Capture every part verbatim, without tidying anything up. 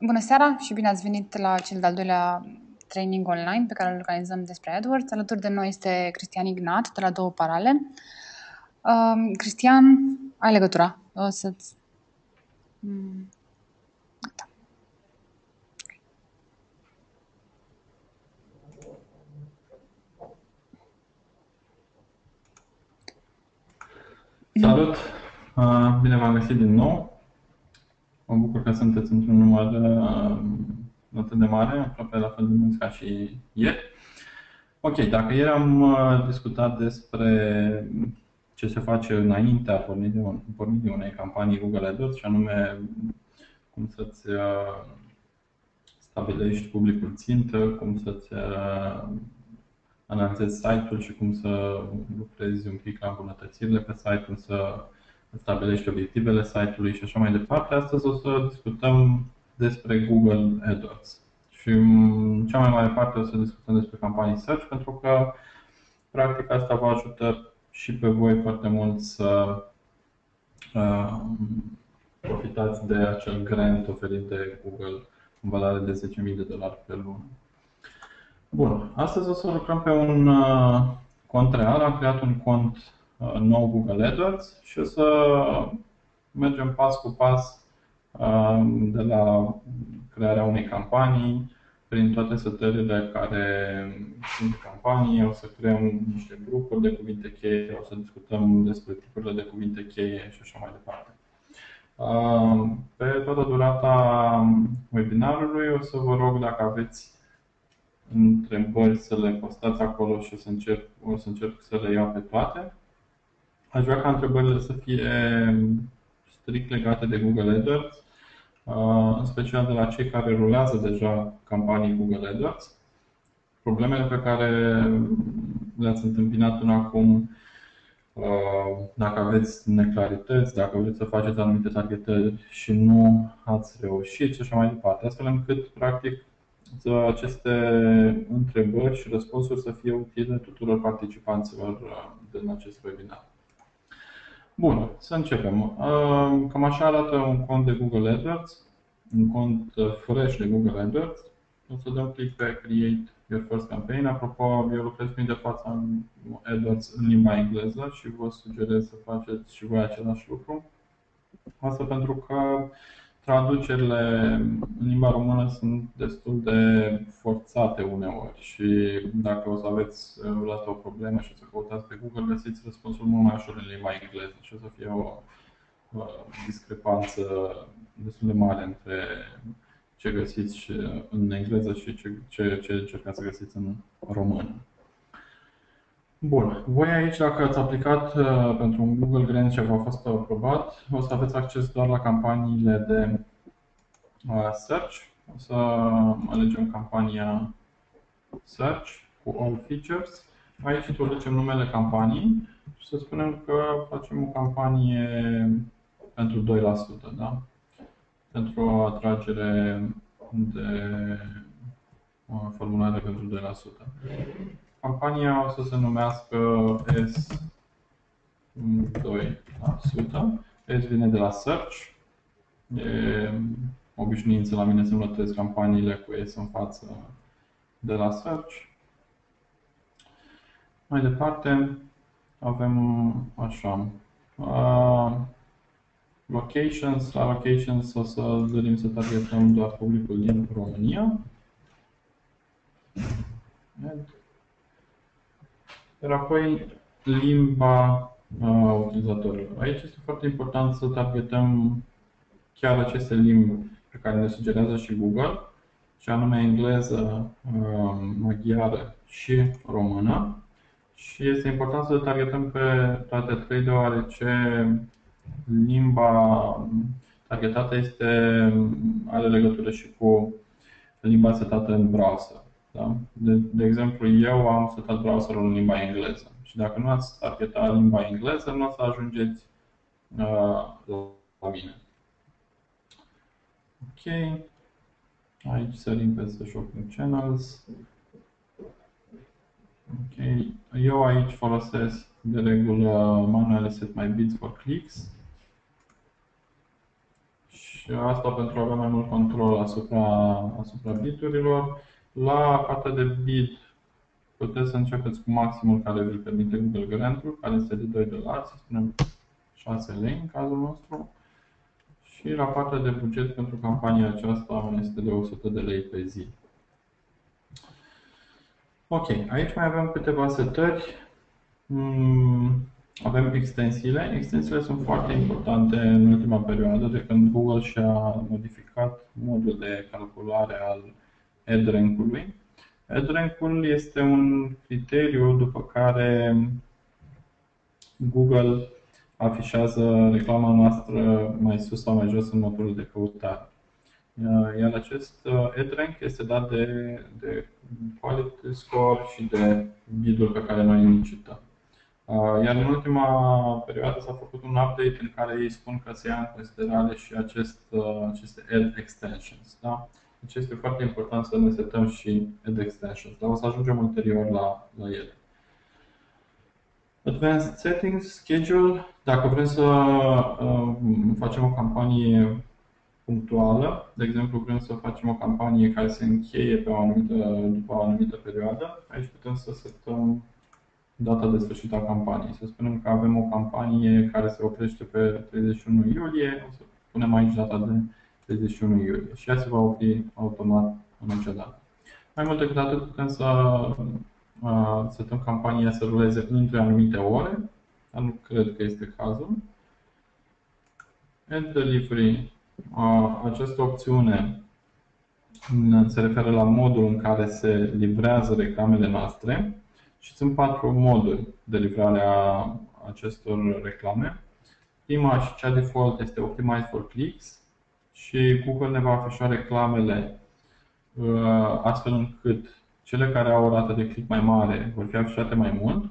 Bună seara și bine ați venit la cel de-al doilea training online pe care îl organizăm despre AdWords. Alături de noi este Cristian Ignat de la Două Parale. Uh, Cristian, ai legătura. O să-ți... Mm, da. Salut! Bine v-am găsit din nou. Mă bucur că sunteți într-un număr atât de mare, aproape la fel de mulți ca și ieri. Ok, dacă ieri am discutat despre ce se face înaintea pornirii unei campanii Google AdWords, și anume cum să-ți stabilești publicul țintă, cum să-ți analizezi site-ul și cum să lucrezi un pic la îmbunătățirile pe site, cum să stabilești obiectivele site-ului și așa mai departe. Astăzi o să discutăm despre Google AdWords. Și în cea mai mare parte o să discutăm despre campanii search, pentru că practic asta vă ajută și pe voi foarte mult să uh, profitați de acel grant oferit de Google în valoare de zece mii de dolari pe lună. Bun, astăzi o să lucrăm pe un uh, cont real. Am creat un cont uh, nou Google AdWords și o să mergem pas cu pas uh, de la crearea unei campanii prin toate setările care sunt campanii. O să creăm niște grupuri de cuvinte cheie, o să discutăm despre tipurile de cuvinte cheie și așa mai departe. Uh, pe toată durata webinarului o să vă rog, dacă aveți întrebări, să le postați acolo și o să încerc, o să încerc să le iau pe toate. Aș vrea ca întrebările să fie strict legate de Google AdWords, în special de la cei care rulează deja campanii Google AdWords. Problemele pe care le-ați întâmpinat până acum, dacă aveți neclarități, dacă vreți să faceți anumite targetări și nu ați reușit și așa mai departe, astfel încât, practic, aceste întrebări și răspunsuri să fie utile tuturor participanților din acest webinar. Bun, să începem. Cam așa arată un cont de Google AdWords, un cont fresh de Google AdWords. O să dăm click pe Create Your First Campaign. Apropo, eu lucrez prin de față în AdWords în limba engleză și vă sugerez să faceți și voi același lucru. Asta pentru că traducerile în limba română sunt destul de forțate uneori și dacă o să aveți vreodată o problemă și o să căutați pe Google, găsiți răspunsul mult mai ușor în limba engleză și o să fie o discrepanță destul de mare între ce găsiți în engleză și ce, ce, ce încercați să găsiți în română. Bun. Voi aici, dacă ați aplicat uh, pentru un Google Grant și v-a fost aprobat, o să aveți acces doar la campaniile de uh, search. O să alegem campania search cu all features. Aici introducem numele campaniei și să spunem că facem o campanie pentru doi la sută, da? Pentru o atragere de uh, formulare pentru doi la sută. Campania o să se numească S doi la sută. S vine de la search. E obișnuință la mine să notez campaniile cu S în față de la search. Mai departe avem așa. Uh, locations. La locations o să dorim să targetăm doar publicul din România. Iar apoi limba uh, utilizatorului. Aici este foarte important să targetăm chiar aceste limbi pe care ne sugerează și Google, și anume engleză, uh, maghiară și română. Și este important să targetăm pe toate trei, deoarece limba targetată este, are legătură și cu limba setată în browser. Da? De, de exemplu, eu am setat browserul în limba engleză și dacă nu ați targetat limba engleză, nu o să ajungeți uh, la mine. Ok. Aici sărim peste Shopping Channels. Ok. Eu aici folosesc de regulă manually set my bids for clicks. Și asta pentru a avea mai mult control asupra, asupra biturilor. La partea de bit puteți să începeți cu maximul care vi permite Google Grantul, care este de doi dolari, să spunem șase lei în cazul nostru. Și la partea de buget pentru campania aceasta este de o sută de lei pe zi. Ok, aici mai avem câteva setări. Avem extensiile. Extensiile sunt foarte importante în ultima perioadă, de când Google și-a modificat modul de calculare al ad rank-ului. ad rank-ul este un criteriu după care Google afișează reclama noastră mai sus sau mai jos în motorul de căutare. Iar acest ad rank este dat de, de quality score și de bidul pe care noi îl licităm. Iar în ultima perioadă s-a făcut un update în care ei spun că se ia în considerare și acest, aceste ad extensions. Da? Deci este foarte important să ne setăm și ad extensions. Dar o să ajungem ulterior la, la ele. Advanced settings, schedule. Dacă vrem să uh, facem o campanie punctuală, de exemplu vrem să facem o campanie care se încheie pe o anumită, după o anumită perioadă, aici putem să setăm data de sfârșit a campaniei. Să spunem că avem o campanie care se oprește pe treizeci și unu iulie, o să punem aici data de treizeci și unu iulie și ea se va opri automat în acea dată. Mai mult decât atât, putem să uh, setăm campania să ruleze între anumite ore, dar nu cred că este cazul. Ad delivery, uh, această opțiune se referă la modul în care se livrează reclamele noastre. Și sunt patru moduri de livrare a acestor reclame. Prima și cea default este Optimized for Clicks și Google ne va afișa reclamele astfel încât cele care au o rată de click mai mare vor fi afișate mai mult.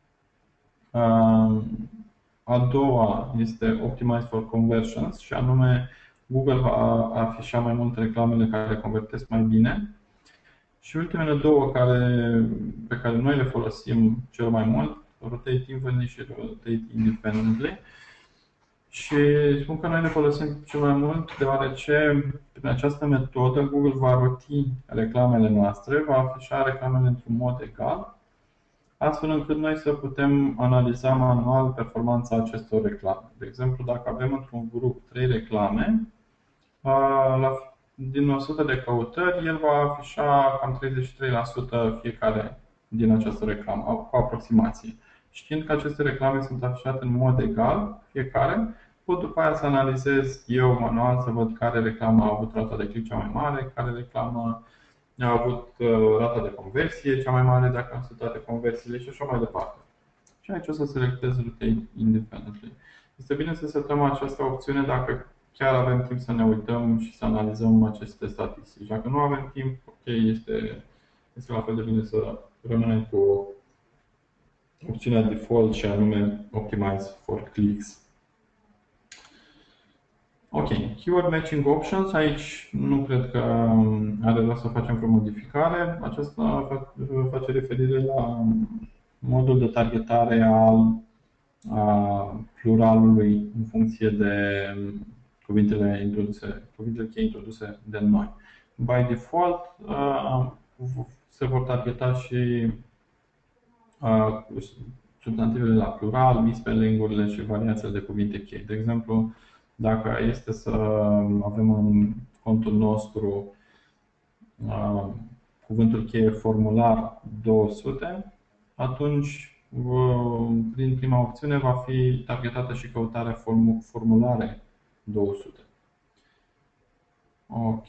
A doua este Optimized for Conversions și anume Google va afișa mai mult reclamele care convertesc mai bine. Și ultimele două care, pe care noi le folosim cel mai mult, Rotate Evenly și Rotate Independently. Și spun că noi le folosim cel mai mult deoarece prin această metodă Google va roti reclamele noastre, va afișa reclamele într-un mod egal, astfel încât noi să putem analiza manual performanța acestor reclame. De exemplu, dacă avem într-un grup trei reclame, la din o sută de căutări, el va afișa cam treizeci și trei la sută fiecare din această reclamă, cu aproximație. Știind că aceste reclame sunt afișate în mod egal, fiecare, pot după aia să analizez eu manual, să văd care reclamă a avut rata de click cea mai mare, care reclamă a avut rata de conversie cea mai mare, dacă am sunt toate conversiile și așa mai departe. Și aici o să selectez Rotate Independently. Este bine să setăm această opțiune dacă chiar avem timp să ne uităm și să analizăm aceste statistici. Dacă nu avem timp, ok, este, este la fel de bine să rămânem cu opțiunea default și anume Optimize for Clicks. Ok, Keyword Matching Options. Aici nu cred că are rost să facem vreo modificare. Aceasta face referire la modul de targetare al pluralului în funcție de cuvintele introduse, cuvintele cheie introduse de noi. By default, se vor targeta și substantivele la plural, misspelling-urile și variațiile de cuvinte cheie. De exemplu, dacă este să avem în contul nostru cuvântul cheie formular două sute, atunci prin prima opțiune va fi targetată și căutarea formulare două sute. Ok.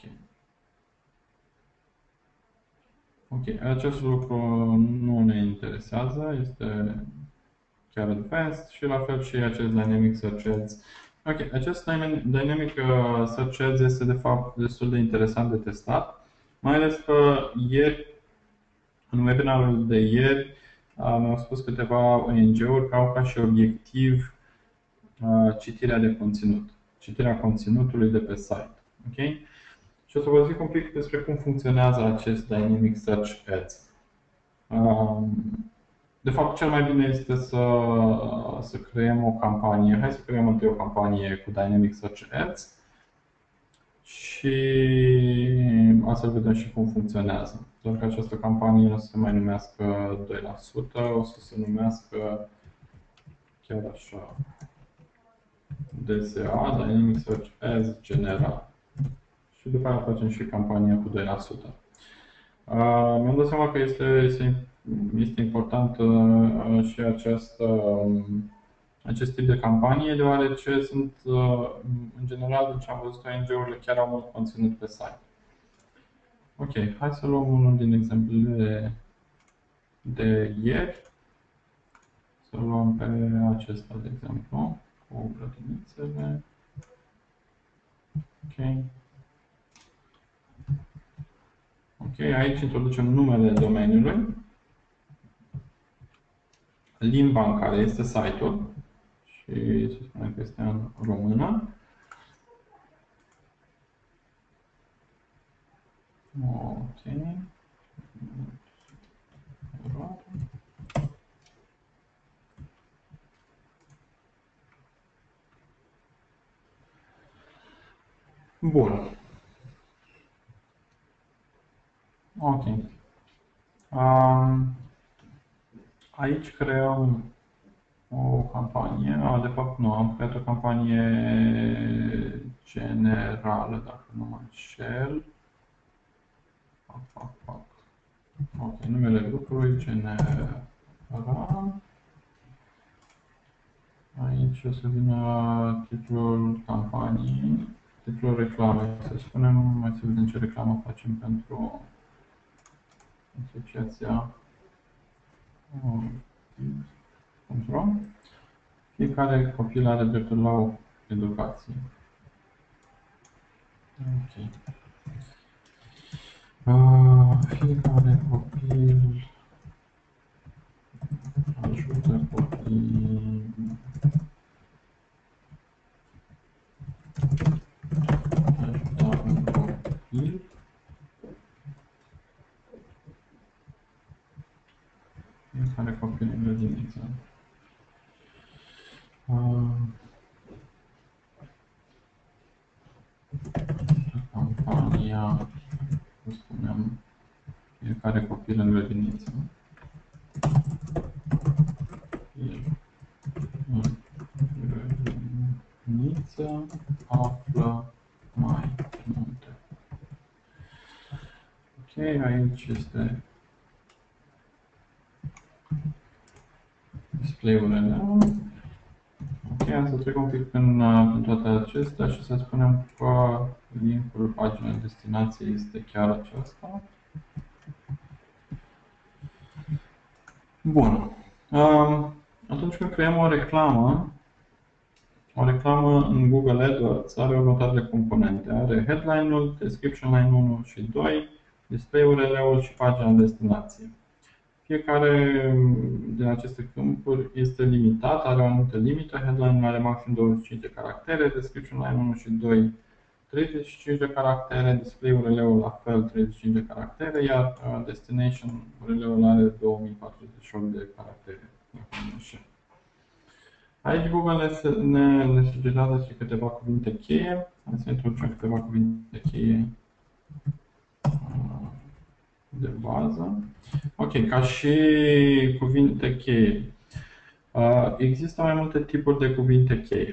Ok, acest lucru nu ne interesează, este chiar advanced și la fel și acest Dynamic Search Ads. Ok, acest Dynamic Search Ads este de fapt destul de interesant de testat, mai ales că ieri, în webinarul de ieri, mi-au spus câteva O N G-uri că au ca și obiectiv citirea de conținut, citirea conținutului de pe site. Okay? Și o să vă zic un pic despre cum funcționează acest Dynamic Search Ads. De fapt, cel mai bine este să, să creăm o campanie. Hai să creăm întâi o campanie cu Dynamic Search Ads și astfel vedem și cum funcționează. Doar că această campanie nu o să se mai numească doi la sută, o să se numească chiar așa D S A, Dynamic Search as General. Și după aceea facem și campania cu doi la sută. Uh, mi-am dat seama că este, este, este important uh, și această, um, acest tip de campanie, deoarece sunt, uh, în general, din ce am văzut, O N G-urile chiar au mult conținut pe site. Ok, hai să luăm unul din exemplele de ieri. Să luăm pe acesta, de exemplu, cu grădinițele. Ok. Ok, aici introducem numele domeniului, limba în care este site-ul și să spunem că este în română. Ok. Bun. Ok. Um, aici creăm o campanie. Ah, de fapt, nu, am creat o campanie generală, dacă nu mă înșel. Fac, fac, fac. Ok, numele grupului general. Aici o să vină titlul campaniei, titlul reclamei, să spunem, mai să vedem ce reclamă facem pentru asociația punct ro. Fiecare copil are dreptul la o educație. Ok. Uh, fiecare copil ajută copiii. Ajută un copil. Fiecare copil în grădiniță. Uh, campania, cum spuneam, fiecare copil în grădiniță. Grădiniță află mai multe. Ok, aici este display-urile. Ok, am să trec un pic în, în toate acestea și să spunem că linkul paginii destinației este chiar aceasta. Bun. Um, atunci când creăm o reclamă, o reclamă în Google AdWords are următoarele componente. Are headline-ul, description line unu și doi, display-ul, releul și pagina destinației. Fiecare din aceste câmpuri este limitat, are o anumită limită. Headline-ul are maxim douăzeci și cinci de caractere, description line unu și doi treizeci și cinci de caractere, display-ul, releul la fel treizeci și cinci de caractere, iar destination, releul are două mii patruzeci și opt de caractere. Aici Google ne, ne sugerează și câteva cuvinte cheie. Hai să introducem câteva cuvinte cheie de bază. Ok, ca și cuvinte cheie. Există mai multe tipuri de cuvinte cheie.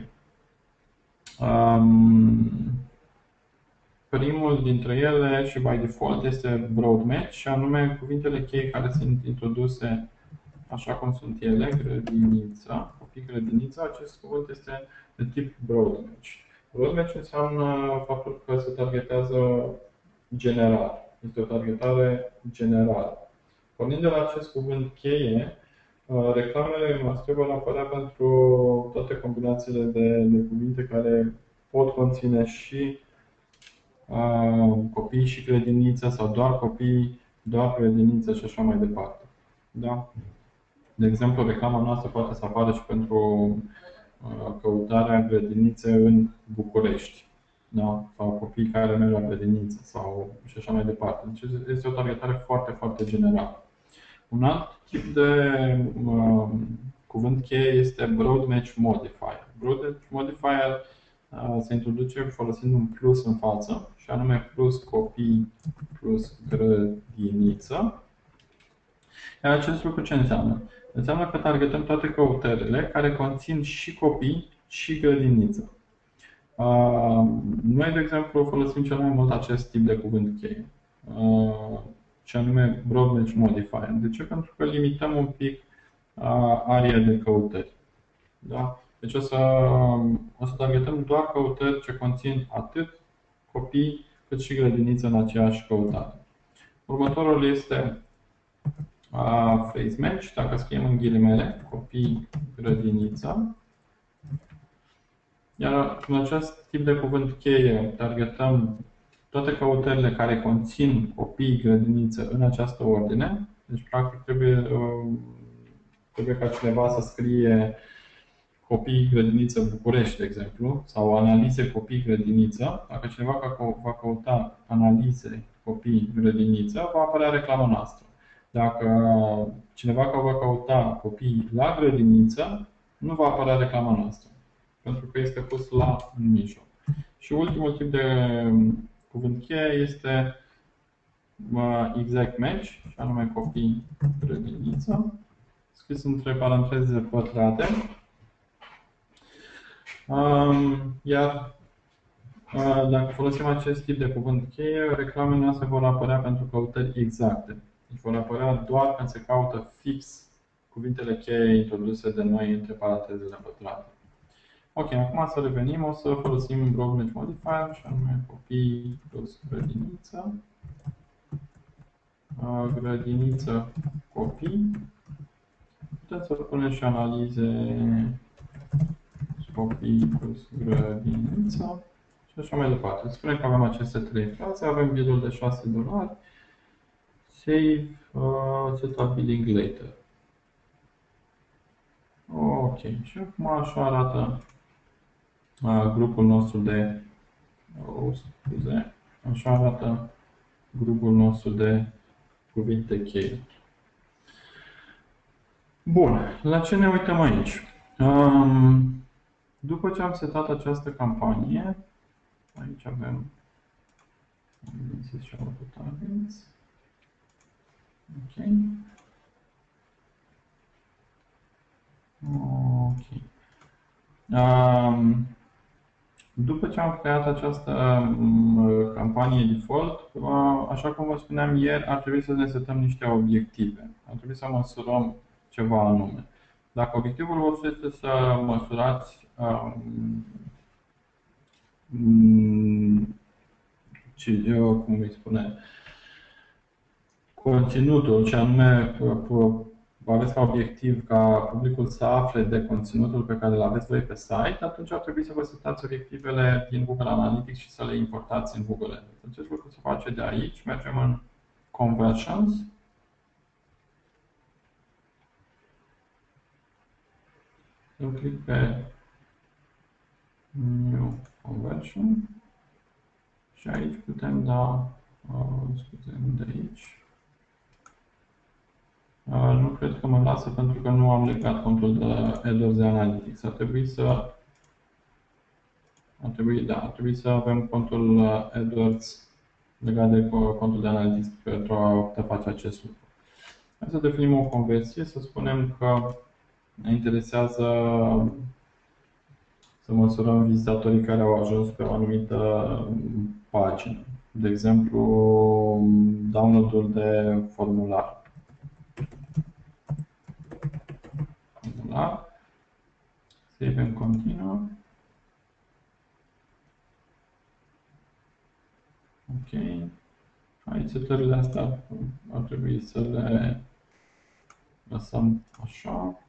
Primul dintre ele, și by default, este broad match, și anume cuvintele cheie care sunt introduse așa cum sunt ele, grădinița, copii grădinița. Acest cuvânt este de tip broad match. Broad match înseamnă faptul că se targetează general. Este o targetare generală. Pornind de la acest cuvânt cheie, reclamele noastre vor apărea pentru toate combinațiile de, de cuvinte care pot conține și uh, copii și grădiniță, sau doar copii, doar grădiniță și așa mai departe. Da? De exemplu, reclama noastră poate să apară și pentru uh, căutarea grădinițe în București. Da? Sau copii care merg la grădiniță, sau și așa mai departe. Deci este o targetare foarte, foarte generală. Un alt tip de uh, cuvânt cheie este Broad Match Modifier. Broad Match Modifier se introduce folosind un plus în față, și anume plus copii plus grădiniță. Iar acest lucru ce înseamnă? Înseamnă că targetăm toate căutările care conțin și copii și grădiniță. Noi, de exemplu, folosim cel mai mult acest tip de cuvânt cheie, ce anume broad match modifier. De ce? Pentru că limităm un pic aria de căutări. Da? Deci o să, o să targetăm doar căutări ce conțin atât copii cât și grădiniță în aceeași căutare. Următorul este uh, phrase match, dacă scriem în ghilimele, copii, grădiniță. Iar în acest tip de cuvânt cheie targetăm toate căutările care conțin copii, grădiniță în această ordine. Deci, practic, trebuie, uh, trebuie ca cineva să scrie copii, grădiniță, București, de exemplu, sau analize copii, grădiniță. Dacă cineva va căuta analize copii, grădiniță, va apărea reclama noastră. Dacă cineva va căuta copii la grădiniță, nu va apărea reclama noastră, pentru că este pus la în mijloc. Și ultimul tip de cuvânt cheie este exact match, și anume copii, grădiniță, scris între paranteze pătrate. Iar dacă folosim acest tip de cuvânt cheie, reclamele noastre vor apărea pentru căutări exacte. Deci vor apărea doar când se caută fix cuvintele cheie introduse de noi între parantezele pătrate. Ok, acum să revenim, o să folosim broad match modifier, și anume copii plus grădiniță. Grădiniță, copii. Putem să punem și analize copii plus grădiniță și așa mai departe. Spunem că avem aceste trei fraze, avem bilul de șase dolari, save, uh, set up billing later. Ok, și acum așa arată uh, grupul nostru de oh, scuze, așa arată grupul nostru de cuvinte cheie. Bun, la ce ne uităm aici? Um, După ce am setat această campanie, aici avem și auto-targets. Ok. Ok. Um, după ce am creat această um, campanie default, uh, așa cum vă spuneam ieri, ar trebui să ne setăm niște obiective. Ar trebui să măsurăm ceva anume. Dacă obiectivul vostru este să măsurați um, ci, eu, cum îi spune, conținutul, ce anume aveți ca obiectiv ca publicul să afle de conținutul pe care îl aveți voi pe site, atunci ar trebui să vă setați obiectivele din Google Analytics și să le importați în Google Ads. Acest lucru se face de aici, mergem în Conversions. Eu clic pe New Conversion și aici putem da, uh, scuze, de aici. Uh, nu cred că mă lasă pentru că nu am legat contul de AdWords de Analytics. Ar trebui să ar trebui, da, ar trebui să avem contul AdWords legat de contul de Analytics pentru a putea face acest lucru. Hai să definim o conversie, să spunem că ne interesează să măsurăm vizitatorii care au ajuns pe o anumită pagină. De exemplu, download-ul de formular. Formular. Save and continue. Ok. Aici setările astea ar trebui să le lăsăm așa.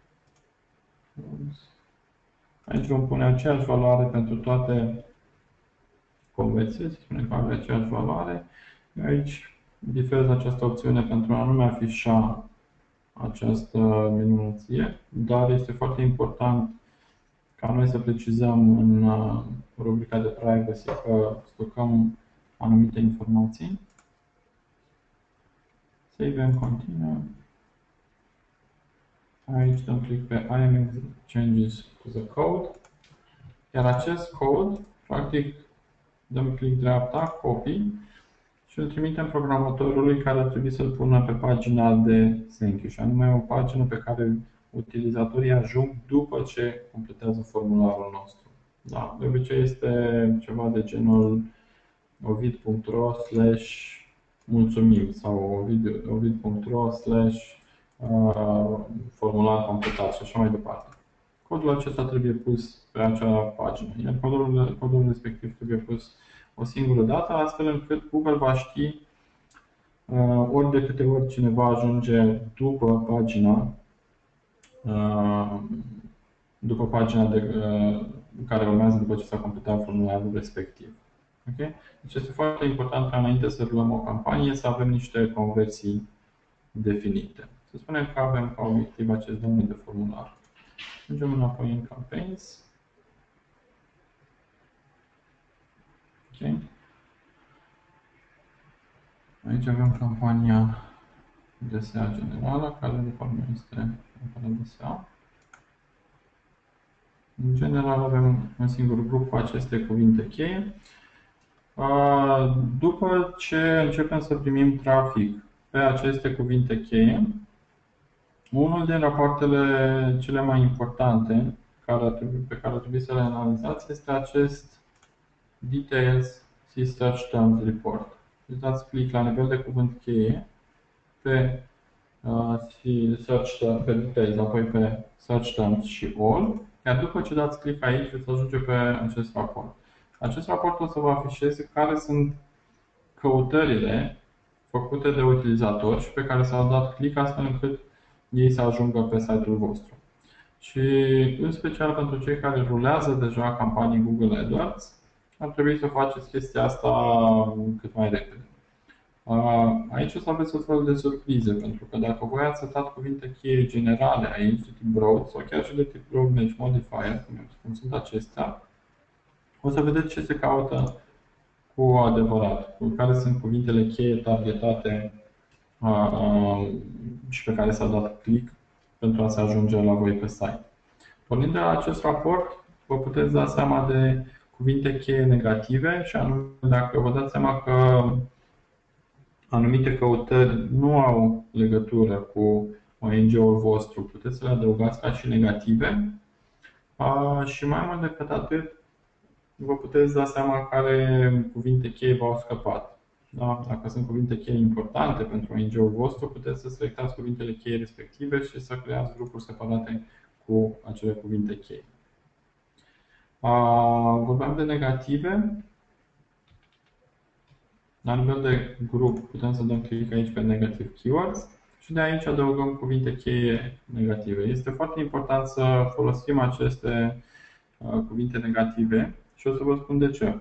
Aici vom pune aceeași valoare pentru toate conversiile, să spunem că are aceeași valoare. Aici diferez această opțiune pentru a nu mai afișa această minunăție, dar este foarte important ca noi să precizăm în rubrica de privacy că stocăm anumite informații. Save and continue. Aici dăm click pe I am making changes to the code. Iar acest code Practic, dăm click dreapta, copy și îl trimitem programatorului care ar trebui să-l pună pe pagina de thank you, și anume o pagină pe care utilizatorii ajung după ce completează formularul nostru. Da, de obicei este ceva de genul ovid punct ro slash mulțumim sau ovid punct ro slash formular completat și așa mai departe. Codul acesta trebuie pus pe acea pagină, iar codul, codul respectiv trebuie pus o singură dată, astfel încât Google va ști uh, ori de câte ori cineva ajunge după pagina uh, după pagina de, uh, care urmează după ce s-a completat formularul respectiv. Okay? Deci este foarte important ca înainte să rulăm o campanie să avem niște conversii definite. Să spunem că avem ca obiectiv acest domeniu de formular. Mergem înapoi în Campaigns. Okay. Aici avem campania D S A generală, care de fapt nu este campania D S A. În general avem un singur grup cu aceste cuvinte cheie. După ce începem să primim trafic pe aceste cuvinte cheie, unul din rapoartele cele mai importante pe care ar trebui să le analizați este acest Details See Search Terms Report. Deci dați click la nivel de cuvânt cheie pe uh, search term, pe Details, apoi pe Search Terms și All, iar după ce dați click aici veți ajunge pe acest raport. Acest raport o să vă afișeze care sunt căutările făcute de utilizatori și pe care s-au dat click astfel încât ei să ajungă pe site-ul vostru. Și în special pentru cei care rulează deja campanii Google AdWords, ar trebui să faceți chestia asta cât mai repede. Aici o să aveți o fel de surprize, pentru că dacă voi ați setat cuvinte cheie generale aici, de tip broad sau chiar și de tip broad match modifier, cum sunt acestea, o să vedeți ce se caută cu adevărat, cu care sunt cuvintele cheie targetate și pe care s-a dat click pentru a se ajunge la voi pe site. Pornind de la acest raport, vă puteți da seama de cuvinte cheie negative și anume dacă vă dați seama că anumite căutări nu au legătură cu O N G-ul vostru, puteți să le adăugați ca și negative. Și mai mult decât atât, vă puteți da seama care cuvinte cheie v-au scăpat. Da? Dacă sunt cuvinte cheie importante pentru O N G-ul vostru, puteți să selectați cuvintele cheie respective și să creați grupuri separate cu acele cuvinte cheie. Vorbeam de negative. La nivel de grup putem să dăm click aici pe Negative Keywords și de aici adăugăm cuvinte cheie negative. Este foarte important să folosim aceste cuvinte negative și o să vă spun de ce.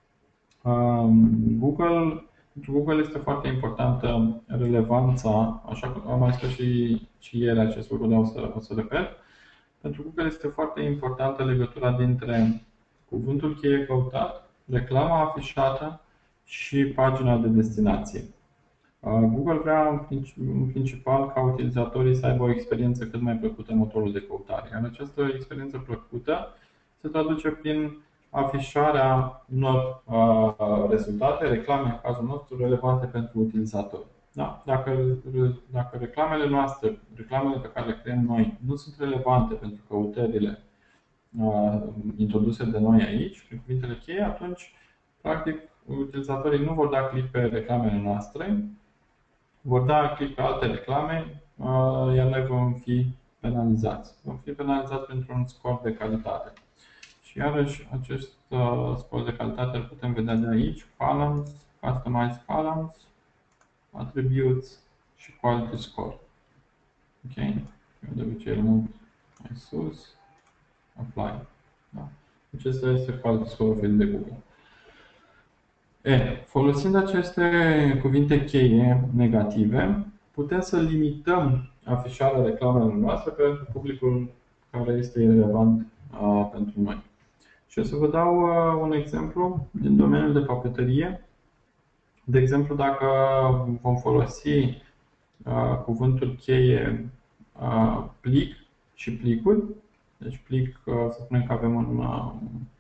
Google, pentru Google este foarte importantă relevanța, așa cum am mai spus și, și ieri acest lucru, dar o să, o să repet. Pentru Google este foarte importantă legătura dintre cuvântul cheie căutat, reclama afișată și pagina de destinație. Google vrea în principal ca utilizatorii să aibă o experiență cât mai plăcută în motorul de căutare. Iar această experiență plăcută se traduce prin afișarea unor rezultate, reclame în cazul nostru, relevante pentru utilizatori. Da? Dacă, dacă reclamele noastre, reclamele pe care le creăm noi, nu sunt relevante pentru căutările uh, introduse de noi aici, prin cuvintele cheie, atunci, practic, utilizatorii nu vor da click pe reclamele noastre, vor da click pe alte reclame, uh, iar noi vom fi penalizați. Vom fi penalizați pentru un scor de calitate. Și iarăși, acest uh, scor de calitate îl putem vedea de aici, columns, customize columns, attributes și quality score. Ok? Eu de obicei îl mut mai sus, apply. Da? Acesta este quality score oferit de Google. E, folosind aceste cuvinte cheie negative, putem să limităm afișarea reclamelor noastre pentru publicul care este relevant uh, pentru noi. Și o să vă dau uh, un exemplu din domeniul de papeterie. De exemplu, dacă vom folosi uh, cuvântul cheie uh, plic și plicuri, deci plic, uh, să spunem că avem un, uh,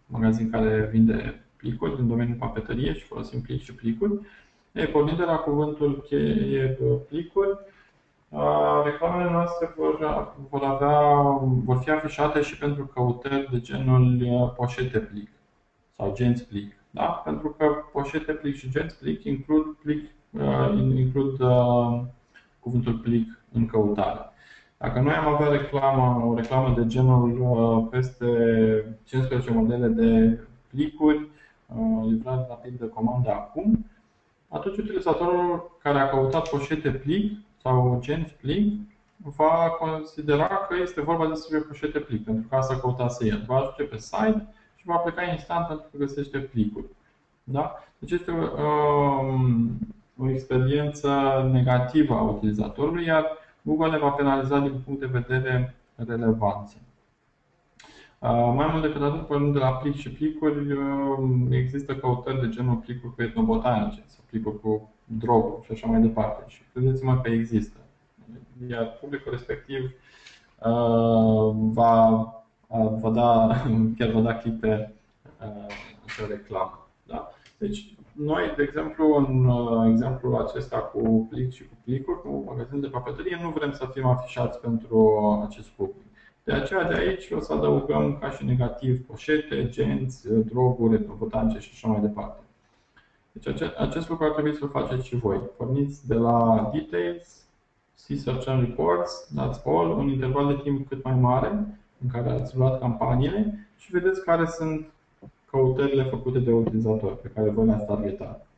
magazin care vinde plicuri din domeniul papeterie și folosim plic și plicuri. Ei, pornind de la cuvântul cheie plicuri, reclamele noastre vor, vor, avea, vor fi afișate și pentru căutări de genul poșete plic sau genți plic. Da? Pentru că poșete plic și genți plic includ, plic, includ uh, cuvântul plic în căutare. Dacă noi am avea reclamă, o reclamă de genul uh, peste cincisprezece modele de plicuri, uh, livrat rapid de comandă acum, atunci utilizatorul care a căutat poșete plic sau genți plic va considera că este vorba despre poșete plic, pentru că asta căutase el. Va ajunge pe site și va pleca instant pentru că găsește plicuri. Da? Deci este um, o experiență negativă a utilizatorului, iar Google le va penaliza din punct de vedere relevanței. Uh, mai mult decât atât, pornind de la plic și plicuri, uh, există căutări de genul plicuri cu etnobotanice sau plicuri cu droguri și așa mai departe. Și credeți-mă că există. Iar publicul respectiv uh, va, uh, va da, chiar va da click pe uh, reclamă. Da? Deci, noi, de exemplu, în uh, exemplul acesta cu plic și cu plicuri, cu magazin de papeterie, nu vrem să fim afișați pentru acest public. De aceea, de aici o să adăugăm ca și negativ poșete, genți, droguri, etnobotanice și așa mai departe. Deci acest, acest lucru ar trebui să-l faceți și voi. Porniți de la Details, See Search and Reports, dați all, un interval de timp cât mai mare în care ați luat campaniile și vedeți care sunt căutările făcute de utilizatori pe care voi le-ați targetat.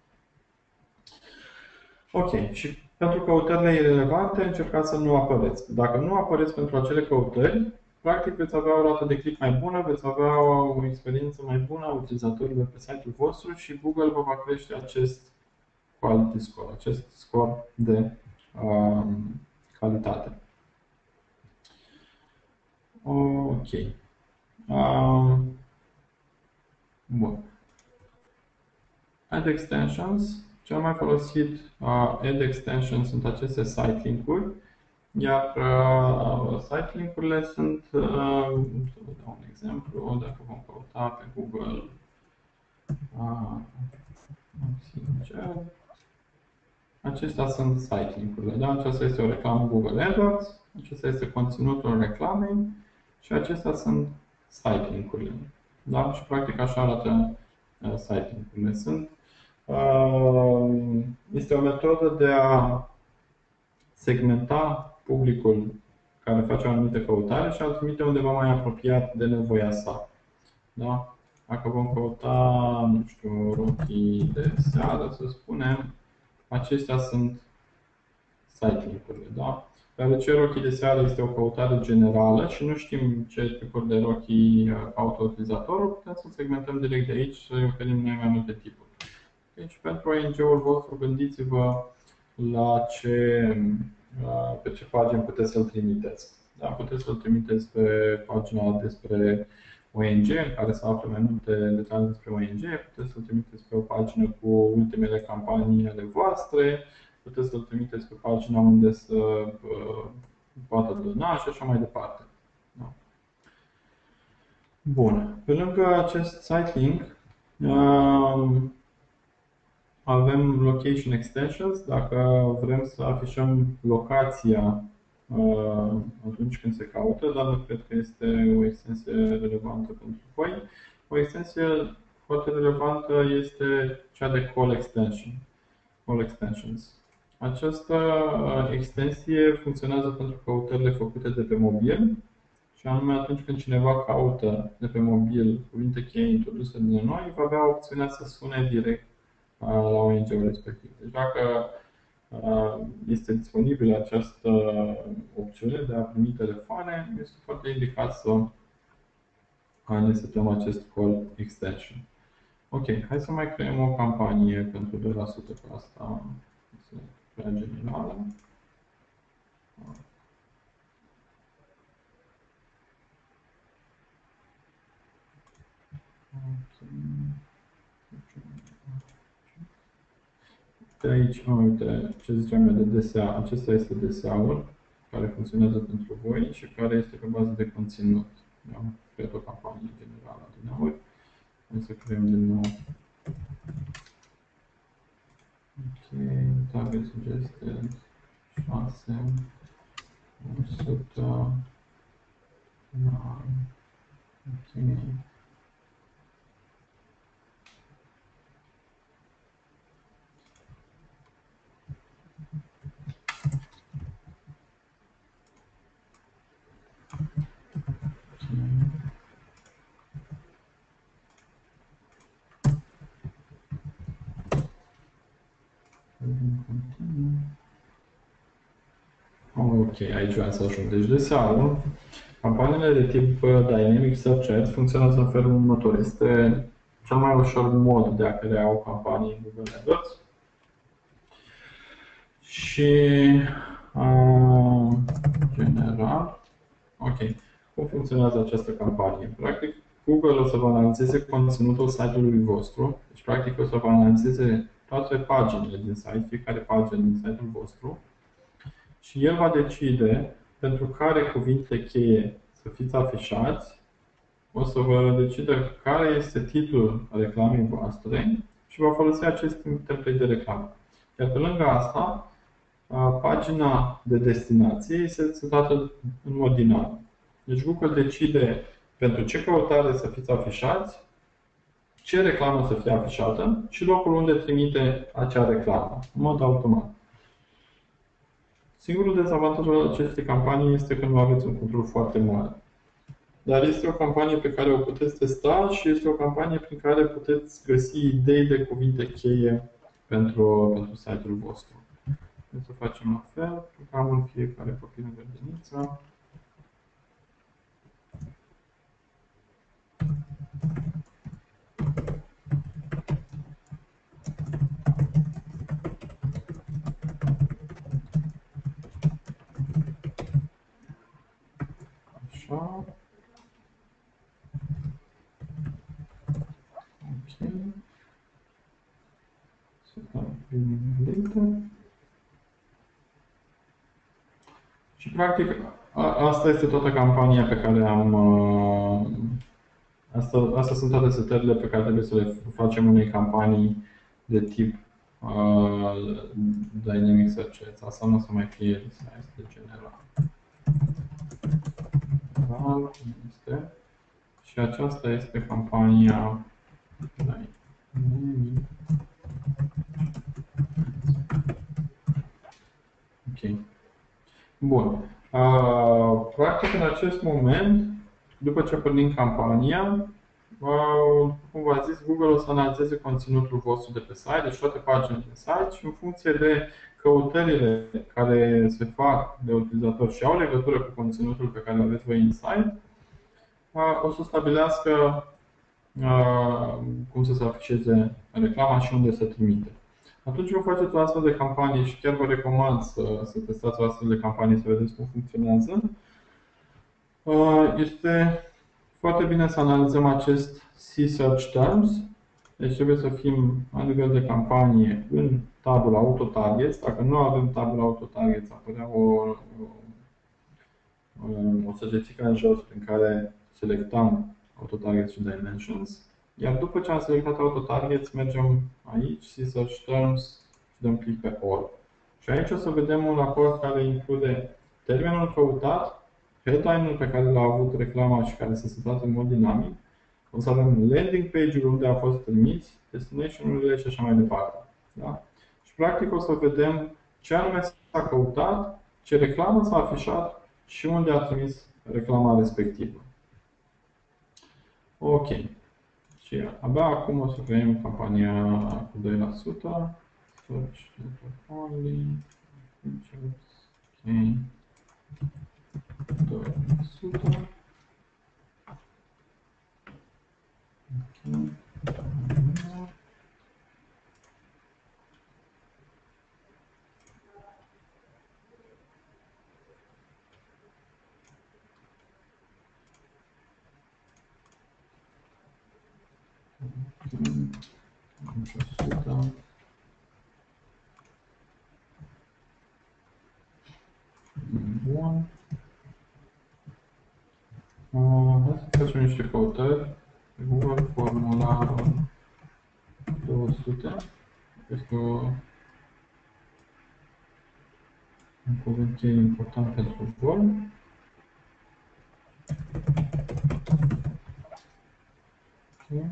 Ok, și pentru căutările irelevante încercați să nu apăreți. Dacă nu apăreți pentru acele căutări, practic veți avea o rată de click mai bună, veți avea o experiență mai bună a utilizatorilor pe site-ul vostru și Google vă va crește acest quality score, acest scor de um, calitate. Ok. Um, bun. Ad extensions. Cel mai folosit uh, ad extensions sunt aceste site link-uri, iar uh, site link-urile sunt, uh, să vă dau un exemplu, dacă vom căuta pe Google, uh, sincer, acestea sunt site link-urile, da? Aceasta este o reclamă Google AdWords, acesta este conținutul reclamei și acestea sunt site link-urile, da? Și practic așa arată uh, site link-urile. Sunt Este o metodă de a segmenta publicul care face o anumită căutare și a-l trimite undeva mai apropiat de nevoia sa. Da? Dacă vom căuta, nu știu, rochii de seară, să spunem, acestea sunt site link-urile. Da? Deoarece rochii de seară este o căutare generală și nu știm ce tipuri de rochii caută utilizatorul, putem să segmentăm direct de aici și să oferim noi mai multe tipuri. Deci, pentru O N G-ul vostru, gândiți-vă la ce, pe ce pagină puteți să-l trimiteți. Da, puteți să-l trimiteți pe pagina despre O N G, în care se află mai multe detalii despre O N G, puteți să-l trimiteți pe o pagină cu ultimele campanii ale voastre, puteți să-l trimiteți pe pagina unde să poată dona și așa mai departe. Da. Bun. Pe lângă acest site link, avem location extensions, dacă vrem să afișăm locația uh, atunci când se caută, dar nu cred că este o extensie relevantă pentru voi. O extensie foarte relevantă este cea de call extension. Call extensions. Această extensie funcționează pentru căutările făcute de pe mobil, și anume atunci când cineva caută de pe mobil cuvinte cheie introduse de noi, va avea opțiunea să sune direct la O N G-ul respectiv. Deci dacă este disponibilă această opțiune de a primi telefoane, este foarte indicat să ne setăm acest call extension. Ok, hai să mai creăm o campanie pentru doi la sută, că asta este prea generală. De aici, uite, ce ziceam eu de D S A. Acesta este D S A-ul care funcționează pentru voi și care este pe bază de conținut. Am creat o campanie generală din aur. Hai să creăm din nou. Ok, target suggested șase, o sută, nine, ok. Ok, aici vreau să ajung. Deci de seară, campaniile de tip uh, Dynamic Search Ads funcționează în felul următor. Este cel mai ușor mod de a crea o campanie în Google AdWords. Și uh, general, ok. Cum funcționează această campanie? Practic, Google o să vă analizeze conținutul site-ului vostru. Deci, practic, o să vă analizeze toate paginile din site, fiecare pagină din site-ul vostru. Și el va decide pentru care cuvinte cheie să fiți afișați. O să vă decidă care este titlul reclamei voastre și va folosi acest template de reclamă. Iar pe lângă asta, pagina de destinație este setată în mod dinamic. Deci Google decide pentru ce căutare să fiți afișați, ce reclamă să fie afișată și locul unde trimite acea reclamă, în mod automat. Singurul dezavantaj al acestei campanii este că nu aveți un control foarte mare. Dar este o campanie pe care o puteți testa și este o campanie prin care puteți găsi idei de cuvinte cheie pentru, pentru site-ul vostru. Trebuie să facem la fel, clicăm în fiecare copilă de grădiniță. Așa. Ok. Să dăm primul. Și practic asta este toată campania pe care am... Asta, astea sunt toate setările pe care trebuie să le facem unei campanii de tip uh, Dynamic Search Ads. Asta nu o să mai fie lista este general. General este. Și aceasta este campania Dynamic. Ok. Bun. Uh, practic, în acest moment, după ce pornim campania, uh, cum v-am zis, Google o să analizeze conținutul vostru de pe site, deci toate paginile de site și în funcție de căutările care se fac de utilizator și au legătură cu conținutul pe care îl aveți voi în site, uh, o să stabilească uh, cum să se afișeze reclama și unde să trimite. Atunci vă faceți o astfel de campanie și chiar vă recomand să, să testați o astfel de campanie să vedeți cum funcționează. Este foarte bine să analizăm acest C Search Terms. Deci trebuie să fim la nivel de campanie în tabul Auto-Targets. Dacă nu avem tabul Auto-Targets, apărea o, o, o săgețică în jos prin care selectăm Auto-Targets și Dimensions. Iar după ce am selectat Auto-Targets, mergem aici, C Search Terms și dăm click pe All. Și aici o să vedem un raport care include termenul căutat, headline-ul pe care l-a avut reclama și care se setează în mod dinamic. O să avem landing page-ul unde a fost trimis, destination-urile și așa mai departe. Da? Și practic o să vedem ce anume s-a căutat, ce reclamă s-a afișat și unde a trimis reclama respectivă. Ok. Și abia acum o să creăm campania cu doi la sută. Search only. Ok. doi la sută. Ok. Bun. Uh, hai să facem niște căutări pe Google, formula Este o, un cuvânt cheie important pentru voi. Okay.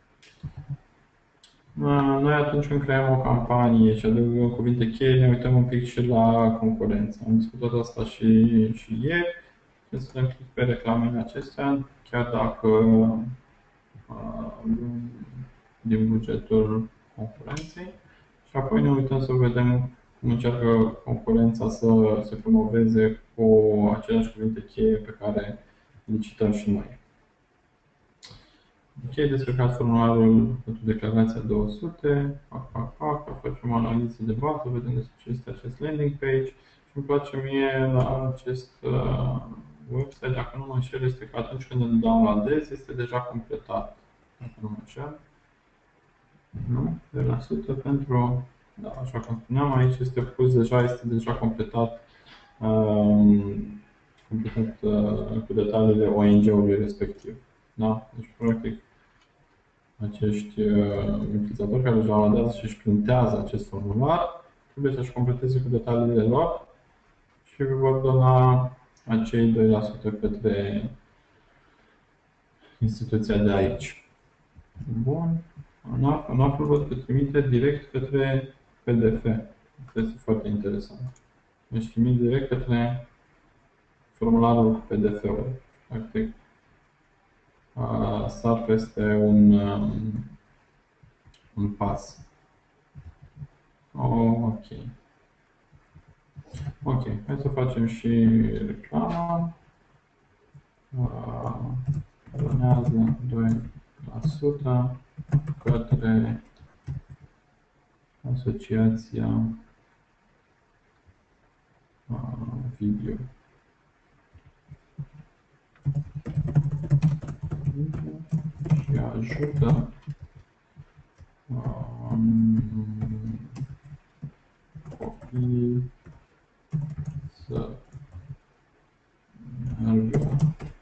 Noi atunci când creăm o campanie și adăugăm cuvinte cheie, ne uităm un pic și la concurență. Am discutat asta și, și ieri. Trebuie să dăm click pe reclamele acestea, chiar dacă uh, din bugetul concurenței. Și apoi ne uităm să vedem cum încearcă concurența să se promoveze cu aceleași cuvinte cheie pe care licităm și noi. Ok, descărcați formularul pentru declarația două sute, fac, fac, fac, facem o analiză de bază, vedem despre ce este acest landing page și îmi place mie la acest uh, website, dacă nu mă înșel, este că atunci când îl downloadez, este deja completat. Dacă nu mă înșel. Nu? de la sută pentru, da, așa cum spuneam, aici este pus deja, este deja completat, um, completat uh, cu detaliile O N G-ului respectiv. Da? Deci, practic, acești uh, utilizatori care își downloadează și își printează acest formular, trebuie să-și completeze cu detaliile lor și vor dona acei doi la sută către instituția de aici. Bun. ANAF-ul văd că trimite direct către P D F. Este foarte interesant. Deci trimit direct către formularul cu P D F-ul. Practic, sar peste un, un pas. Oh, ok. Ok, hai să facem și reclama. Donează doi la sută către asociația video. Și ajută copiii să meargă.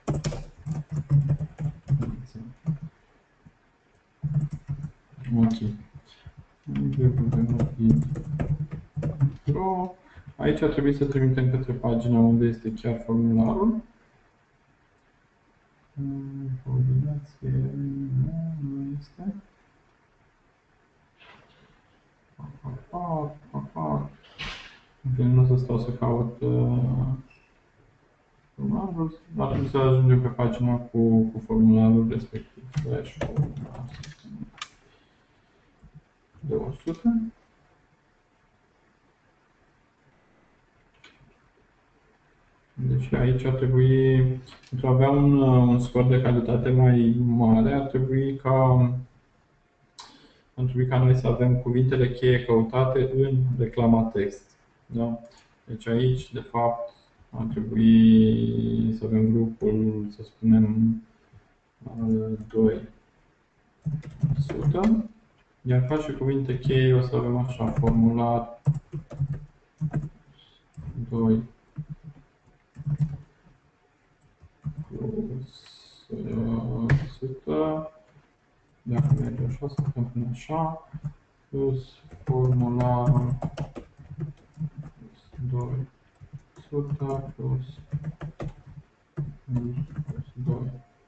Ok. Aici ar trebui să trimitem către pagina unde este chiar formularul. Combinație nu este. Nu o să stau să caut formularul, dar trebuie să ajungem pe pagina cu, cu formularul respectiv. Slash formular de o sută. Deci aici ar trebui, pentru a avea un, un scor de calitate mai mare, ar trebui ca, ar trebui ca noi să avem cuvintele cheie căutate în reclama text. Da? Deci aici, de fapt, ar trebui să avem grupul, să spunem, doi sută, iar ca și cuvinte cheie o să avem așa, formular doi plus sută, dacă merge așa, să putem pune așa, plus formularul plus doi sută plus, plus doi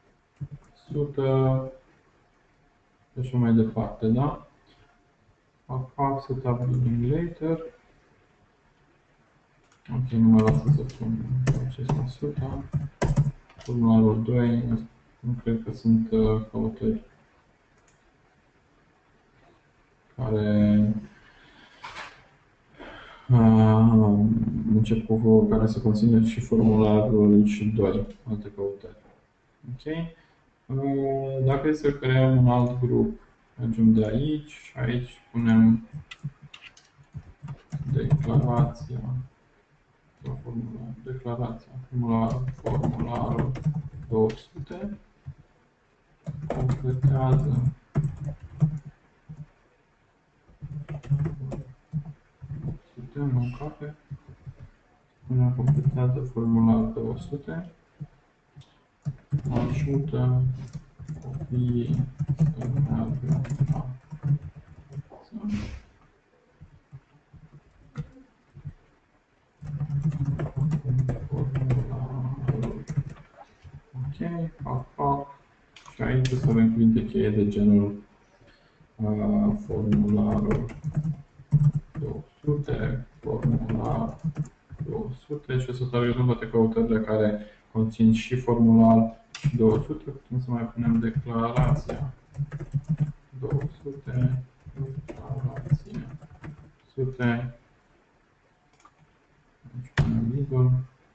sută și așa mai departe, da? Fac, fac setup building later. Ok, nu mă lasă să pun acest la sută. Formularul doi, nu cred că sunt uh, căutări care uh, încep cu care să conțină și formularul și doi, alte căutări. Ok? Uh, dacă este să creăm un alt grup, mergem de aici și aici punem declarația, formular, declarația, formular, formularul două sute, completează suntem în cape, punem completează formular două sute, ajută copiii să meargă la fac, fac. Și aici o să avem cuvinte cheie de genul uh, formularul două sute, formular două sute și o să targetăm toate căutările care conțin și formular și două sute. Putem să mai punem declarația două sute, declarația sute. Aici punem legal.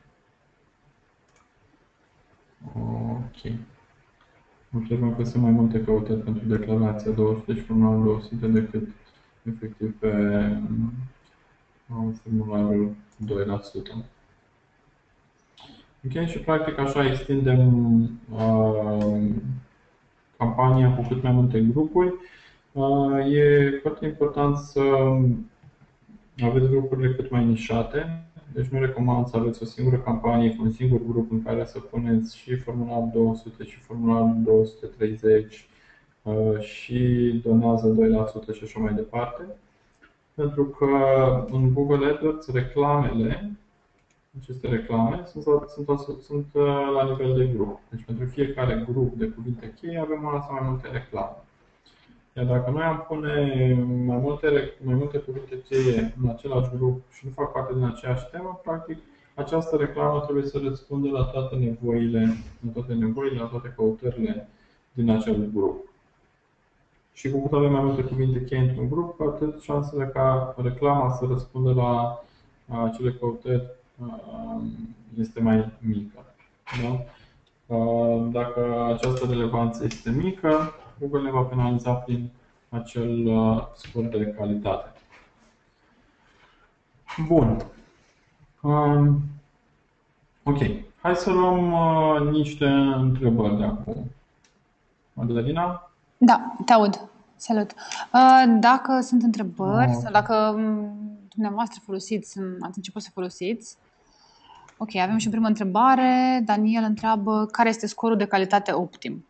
Ok. Observăm că sunt mai multe căutări pentru declarația două sute și formularul două sute decât efectiv pe um, formularul doi la sută. Ok, și practic așa extindem uh, campania cu cât mai multe grupuri. Uh, e foarte important să aveți grupurile cât mai nișate. Deci nu recomand să aveți o singură campanie cu un singur grup în care să puneți și formularul două sute și formularul două sute treizeci uh, și donează doi la sută și așa mai departe. Pentru că în Google AdWords reclamele, aceste reclame, sunt, sunt, sunt la nivel de grup. Deci pentru fiecare grup de cuvinte cheie avem una sau mai multe reclame. Iar dacă noi am pune mai multe, mai multe cuvinte cheie în același grup și nu fac parte din aceeași temă, practic, această reclamă trebuie să răspundă la toate nevoile, la toate nevoile, la toate căutările din acel grup. Și cu cât avem mai multe cuvinte cheie într-un grup, cu atât șansele ca reclama să răspundă la acele căutări este mai mică. Da? Dacă această relevanță este mică, Google ne va penaliza prin acel scor de calitate. Bun. Um, ok. Hai să luăm uh, niște întrebări de acum. Madalina? Da, te aud. Salut. Uh, Dacă sunt întrebări Oh, sau dacă um, dumneavoastră folosiți, um, ați început să folosiți. Ok, avem și o primă întrebare. Daniel întreabă care este scorul de calitate optim.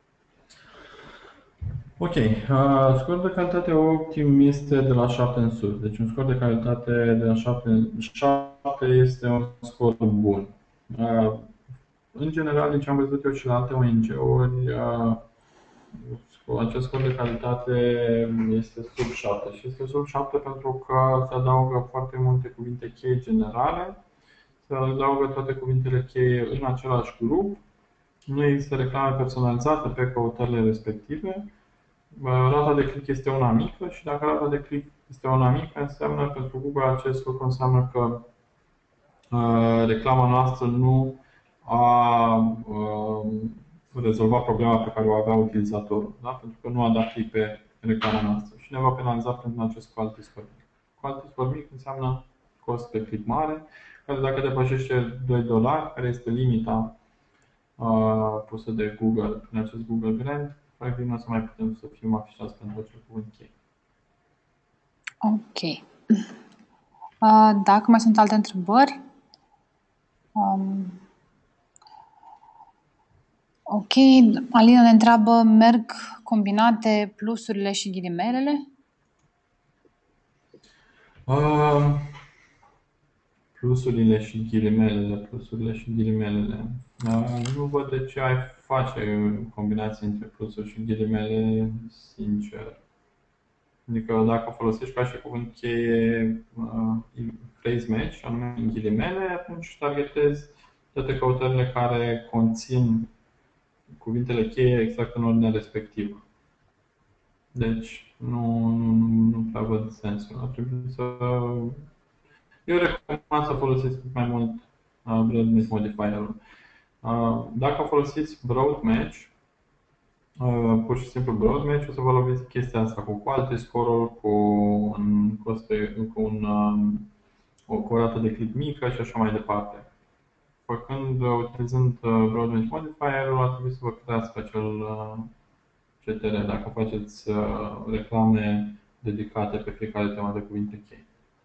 Ok. Uh, scorul de calitate optim este de la șapte în sus. Deci un scor de calitate de la șapte în șapte este un scor bun. Uh, în general, din ce am văzut eu și la alte O N G-uri, uh, acest scor de calitate este sub șapte. Și este sub șapte pentru că se adaugă foarte multe cuvinte cheie generale, se adaugă toate cuvintele cheie în același grup, nu există reclame personalizate pe căutările respective, rata de click este una mică și dacă rata de click este una mică, înseamnă pentru Google acest lucru înseamnă că uh, reclama noastră nu a uh, rezolvat problema pe care o avea utilizatorul, da? Pentru că nu a dat click pe reclama noastră și ne va penaliza prin acest quality score mic. Quality score mic înseamnă cost pe click mare, care dacă depășește doi dolari, care este limita uh, pusă de Google prin acest Google Grant, practic nu o să mai putem să fim afișați pentru acel cuvânt cheie. Ok. Uh, Dacă mai sunt alte întrebări? Um, ok. Alina ne întreabă, merg combinate plusurile și ghilimelele? Uh, plusurile și ghilimelele, plusurile și ghilimelele. Uh, nu văd de ce ai face combinație între plusuri și ghilimele, sincer. Adică dacă folosești ca și cuvânt cheie uh, phrase match, anume în ghilimele, atunci targetezi toate căutările care conțin cuvintele cheie exact în ordinea respectivă. Deci nu, nu, nu prea văd sensul. Ar trebui să... Eu recomand să folosiți cât mai mult uh, broad match modifier-ul. Uh, dacă folosiți broad match, uh, pur și simplu broad match, o să vă loviți chestia asta cu quality score-ul, cu un cost pe, cu un, um, o, cu o rată de click mică și așa mai departe. Făcând, uh, utilizând uh, broad match modifier-ul, ar trebui să vă crească acel uh, C T R dacă faceți uh, reclame dedicate pe fiecare temă de cuvinte cheie.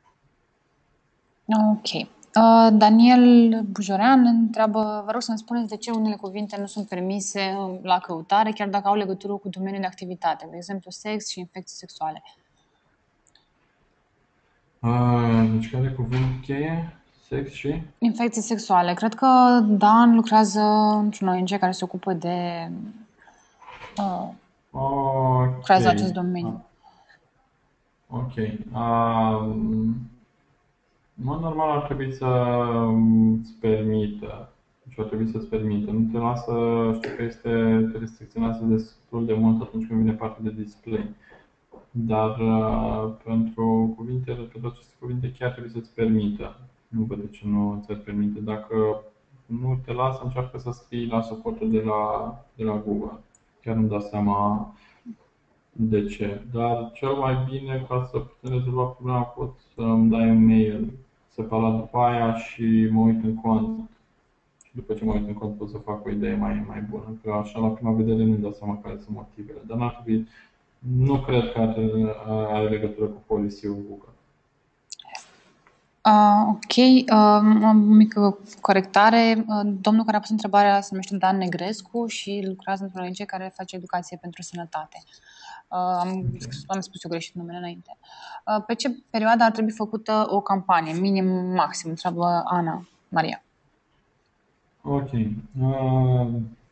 Ok. Uh, Daniel Bujorean întreabă, vă rog să-mi spuneți de ce unele cuvinte nu sunt permise la căutare, chiar dacă au legătură cu domeniul de activitate, de exemplu sex și infecții sexuale. Uh, deci care cuvânt cheie? Sex și? Infecții sexuale. Cred că Dan lucrează într-un O N G care se ocupă de uh, Ok. lucrează în acest domeniu. Ok. Um, în mod normal ar trebui să îți permită. Deci ar trebui să-ți permită. Nu te lasă, știu că este, te restricționează destul de mult atunci când vine partea de display. Dar uh, pentru cuvintele, pentru aceste cuvinte chiar trebuie să-ți permită. Nu văd de ce nu ți-ar permite. Dacă nu te lasă, încearcă să scrii la suportul de la, de la Google. Chiar nu-mi dau seama de ce. Dar cel mai bine, ca să putem rezolva problema, pot să-mi dai un mail separat după aia și mă uit în cont. Și după ce mă uit în cont pot să fac o idee mai, mai bună. Că așa, la prima vedere, nu-mi dau seama care sunt motivele. Dar n-ar trebui, nu cred că are, are legătură cu policy-ul Google. Uh, ok, uh, o mică corectare. Uh, domnul care a pus întrebarea se numește Dan Negrescu și lucrează într-un O N G care face educație pentru sănătate. Uh, am, Ok. am spus eu greșit numele înainte. Uh, pe ce perioadă ar trebui făcută o campanie? Minim, maxim? Întreabă Ana Maria. Ok. Uh,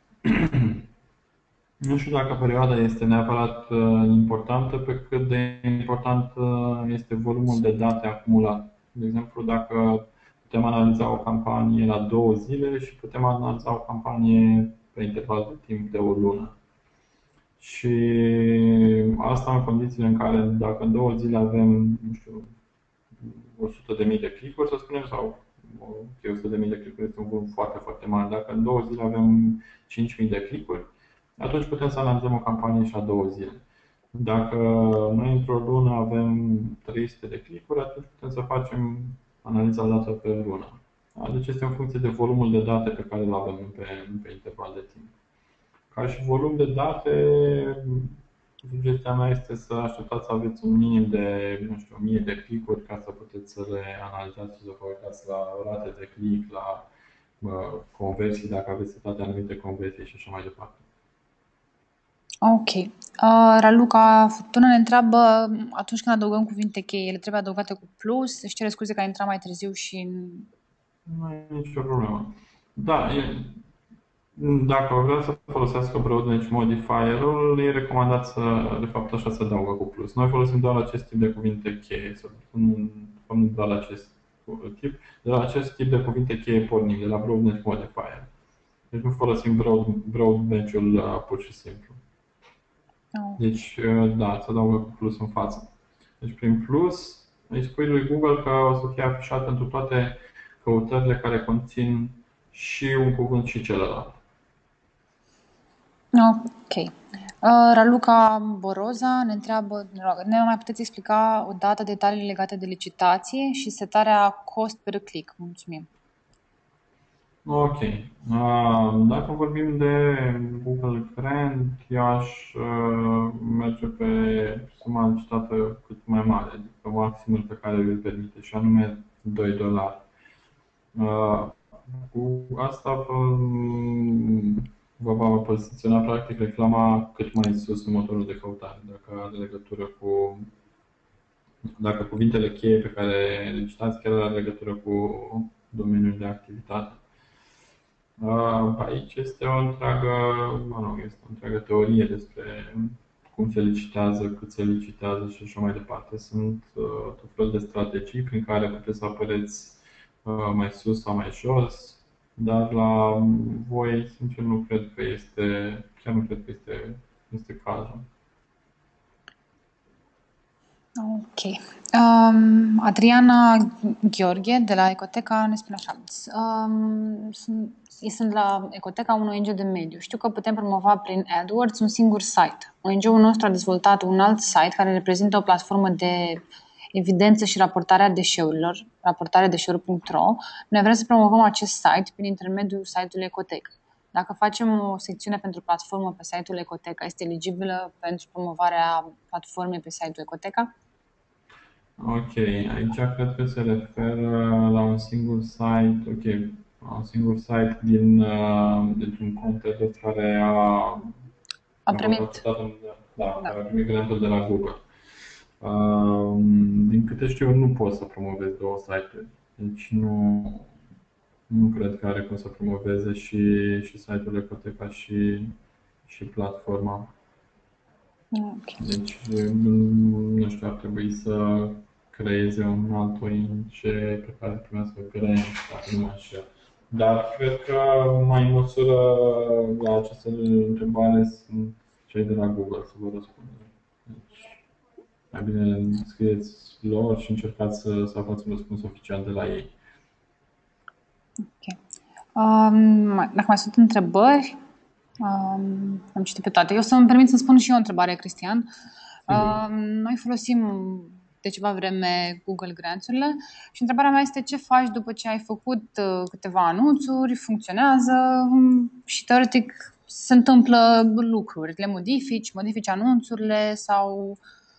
nu știu dacă perioada este neapărat uh, importantă, pe cât de important uh, este volumul de date acumulat. De exemplu, dacă putem analiza o campanie la două zile și putem analiza o campanie pe interval de timp de o lună. Și asta în condițiile în care, dacă în două zile avem, nu știu, o sută de mii de clicuri, să spunem, sau o sută de mii de clicuri este un volum foarte, foarte mare. Dacă în două zile avem cinci mii de clicuri, atunci putem să analizăm o campanie și la două zile. Dacă noi într-o lună avem trei sute de clicuri, atunci putem să facem analiza dată pe lună. Deci este în funcție de volumul de date pe care îl avem pe, pe interval de timp. Ca și volum de date, sugestia mea este să așteptați să aveți un minim de, nu știu, o mie de clicuri ca să puteți să le analizați și să vă uitați la rate de click, la uh, conversii, dacă aveți setate anumite conversii și așa mai departe. Ok. Uh, Raluca Furtună ne întreabă, atunci când adăugăm cuvinte cheie, ele trebuie adăugate cu plus? Își cere scuze că a intrat mai târziu și... Nu e nicio problemă. Da, e, dacă vreau să folosească Broadbench Modifier-ul, e recomandat să, de fapt, așa să adaugă cu plus. Noi folosim doar acest tip de cuvinte cheie, nu, nu doar acest tip, de la acest tip de cuvinte cheie pornim, de la Broadbench Modifier. Deci nu folosim broad, Broadbench-ul uh, pur și simplu. Oh. Deci, uh, da, să adaugă cu plus în față. Deci, prin plus, îi spui lui Google că o să fie afișat pentru toate căutările care conțin și un cuvânt și celălalt. Ok. Uh, Raluca Boroza ne întreabă, ne mai puteți explica o dată detalii legate de licitație și setarea cost per click? Mulțumim. Ok. Uh, Dacă vorbim de Google Grant, eu aș uh, merge pe suma licitată cât mai mare, adică maximul pe care îl permite, și anume doi dolari. Uh, Cu asta vă, vă va poziționa practic reclama cât mai sus în motorul de căutare, dacă are legătură cu, dacă cuvintele cheie pe care le citați chiar are legătură cu domeniul de activitate. Aici este o întreagă, mă rog, este o întreagă teorie despre cum se licitează, cât se licitează și așa mai departe. Sunt uh, tot felul de strategii prin care puteți să apăreți uh, mai sus sau mai jos, dar la voi, sincer, nu cred că este, chiar nu cred că este, este cazul. Ok. Um, Adriana Gheorghe de la Ecoteca ne spune așa. Um, sunt, sunt la Ecoteca un O N G de mediu. Știu că putem promova prin AdWords un singur site. O N G-ul nostru a dezvoltat un alt site care reprezintă o platformă de evidență și raportare a deșeurilor, raportare deșeuri punct ro. Noi vrem să promovăm acest site prin intermediul site-ului Ecoteca. Dacă facem o secțiune pentru platformă pe site-ul Ecoteca, este eligibilă pentru promovarea platformei pe site-ul Ecoteca? Ok, aici cred că se referă la un singur site, ok, la un singur site din, uh, dintr-un competitor care a, Am a fost primit. acceptat în, da, Da. care a primit grantul de la Google. Uh, din câte știu, nu poți să promovezi două site-uri. Deci nu, nu cred că are cum să promoveze și, și site-ul Ecoteca și, și platforma. Ok. Deci, nu știu, ar trebui să creeze un alt O N G pe care primească grant, dacă nu mă înșel. Dar cred că mai în măsură la această întrebare sunt cei de la Google să vă răspundă. Deci, mai bine scrieți lor și încercați să, să aflați un răspuns oficial de la ei. Ok. Um, dacă mai sunt întrebări, um, am citit pe toate. Eu să-mi permit să spun și eu o întrebare, Cristian. Um, noi folosim de ceva vreme Google Grants-urile și întrebarea mea este ce faci după ce ai făcut uh, câteva anunțuri, funcționează um, și teoretic se întâmplă lucruri, le modifici, modifici anunțurile sau